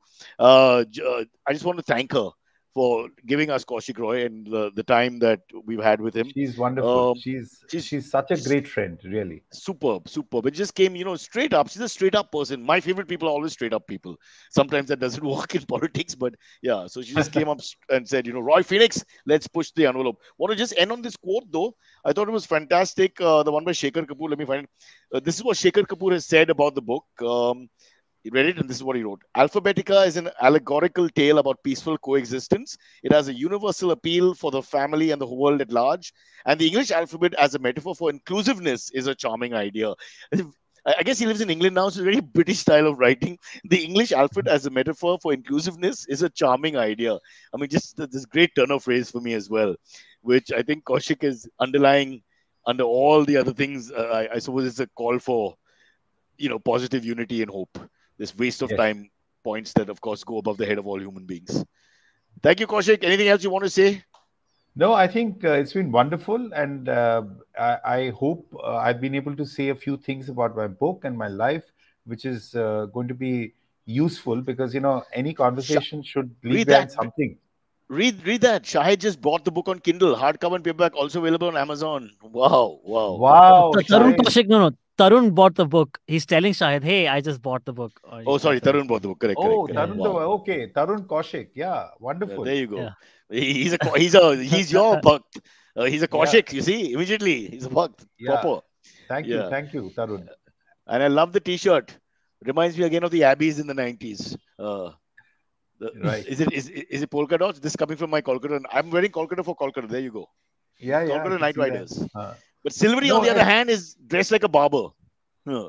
I just want to thank her for giving us Kaushik Roy and the time that we've had with him. She's wonderful. Um, she's She's such a great friend, really. superb. It just came, straight up. She's a straight up person. My favorite people are always straight up people. Sometimes that doesn't work in politics, but yeah. So she just came up and said, Roy Phoenix, let's push the envelope. Want to just end on this quote though? I thought it was fantastic. The one by Shekhar Kapoor. Let me find it. This is what Shekhar Kapoor has said about the book. He read it, and this is what he wrote. Alphabetica is an allegorical tale about peaceful coexistence. It has a universal appeal for the family and the world at large. And the English alphabet as a metaphor for inclusiveness is a charming idea. I guess he lives in England now, so it's a very British style of writing. The English alphabet as a metaphor for inclusiveness is a charming idea. I mean, just this great turn of phrase for me as well, which I think Kaushik is underlying under all the other things. I suppose it's a call for, positive unity and hope. This waste of Yes. time points that, of course, go above the head of all human beings. Thank you, Kaushik. Anything else you want to say? No, I think it's been wonderful, and I hope I've been able to say a few things about my book and my life, which is going to be useful because any Sh- conversation should lead read behind that. something. Read that. Shahid just bought the book on Kindle, hardcover and paperback, also available on Amazon. Wow. Wow, Tarun Shahid. Kaushik, no. Tarun bought the book. He's telling Shahid, "Hey, I just bought the book." Or Oh, sorry, that's Tarun bought the book. Correct. Oh, Yeah, Tarun, yeah. Wow. okay, Tarun Kaushik. Yeah, Yeah, wonderful. there you go. Yeah. He's your Bhakt. He's a Yeah, Kaushik. You see, immediately he's a Bhakt. yeah. Proper. Thank Yeah. you, Tarun. And I love the T-shirt. Reminds me again of the Abbeys in the 90s. Right. Is it polka dots? This is coming from my Kolkata. I'm wearing Kolkata for Kolkata. There you go. Yeah, I Kolkata can Knight see that. Riders. But Silvery, on No, the other hand, is dressed like a barber. Huh.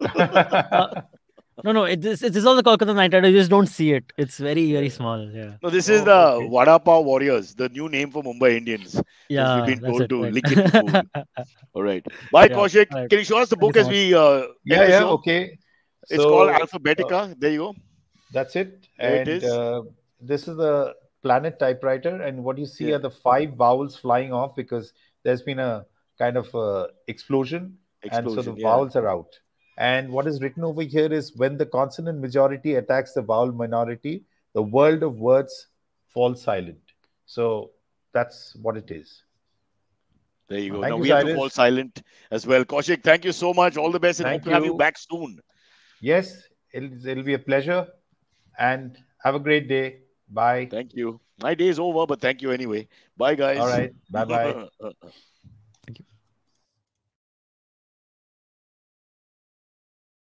No. It is all the Kolkata Knight Riders. You just don't see it. It's very small. Yeah. No, this is Oh, the okay. Vada Pav Warriors, the new name for Mumbai Indians. Since we've Yeah, been that's told it. to Right. link it to food. All right. Bye, Yeah. Kaushik. Right. Can you show us the Thank book you so as much. we end the Yeah, show? okay. It's called So Alphabetica. There you go. that's it. There it And is. this is the Planet typewriter. And what you see Yeah. are the 5 vowels flying off because there's been a kind of explosion. And so the Explosion. Yeah. vowels are out. And what is written over here is when the consonant majority attacks the vowel minority, the world of words falls silent. So that's what it is. There you go. Thank Now you, we have to fall Cyrus. silent as well. Kaushik, thank you so much. All the best and hope Thank to have you you. back soon. Yes, it'll be a pleasure. And have a great day. Bye. Thank you. My day is over, but thank you anyway. Bye, All guys. right. Bye bye.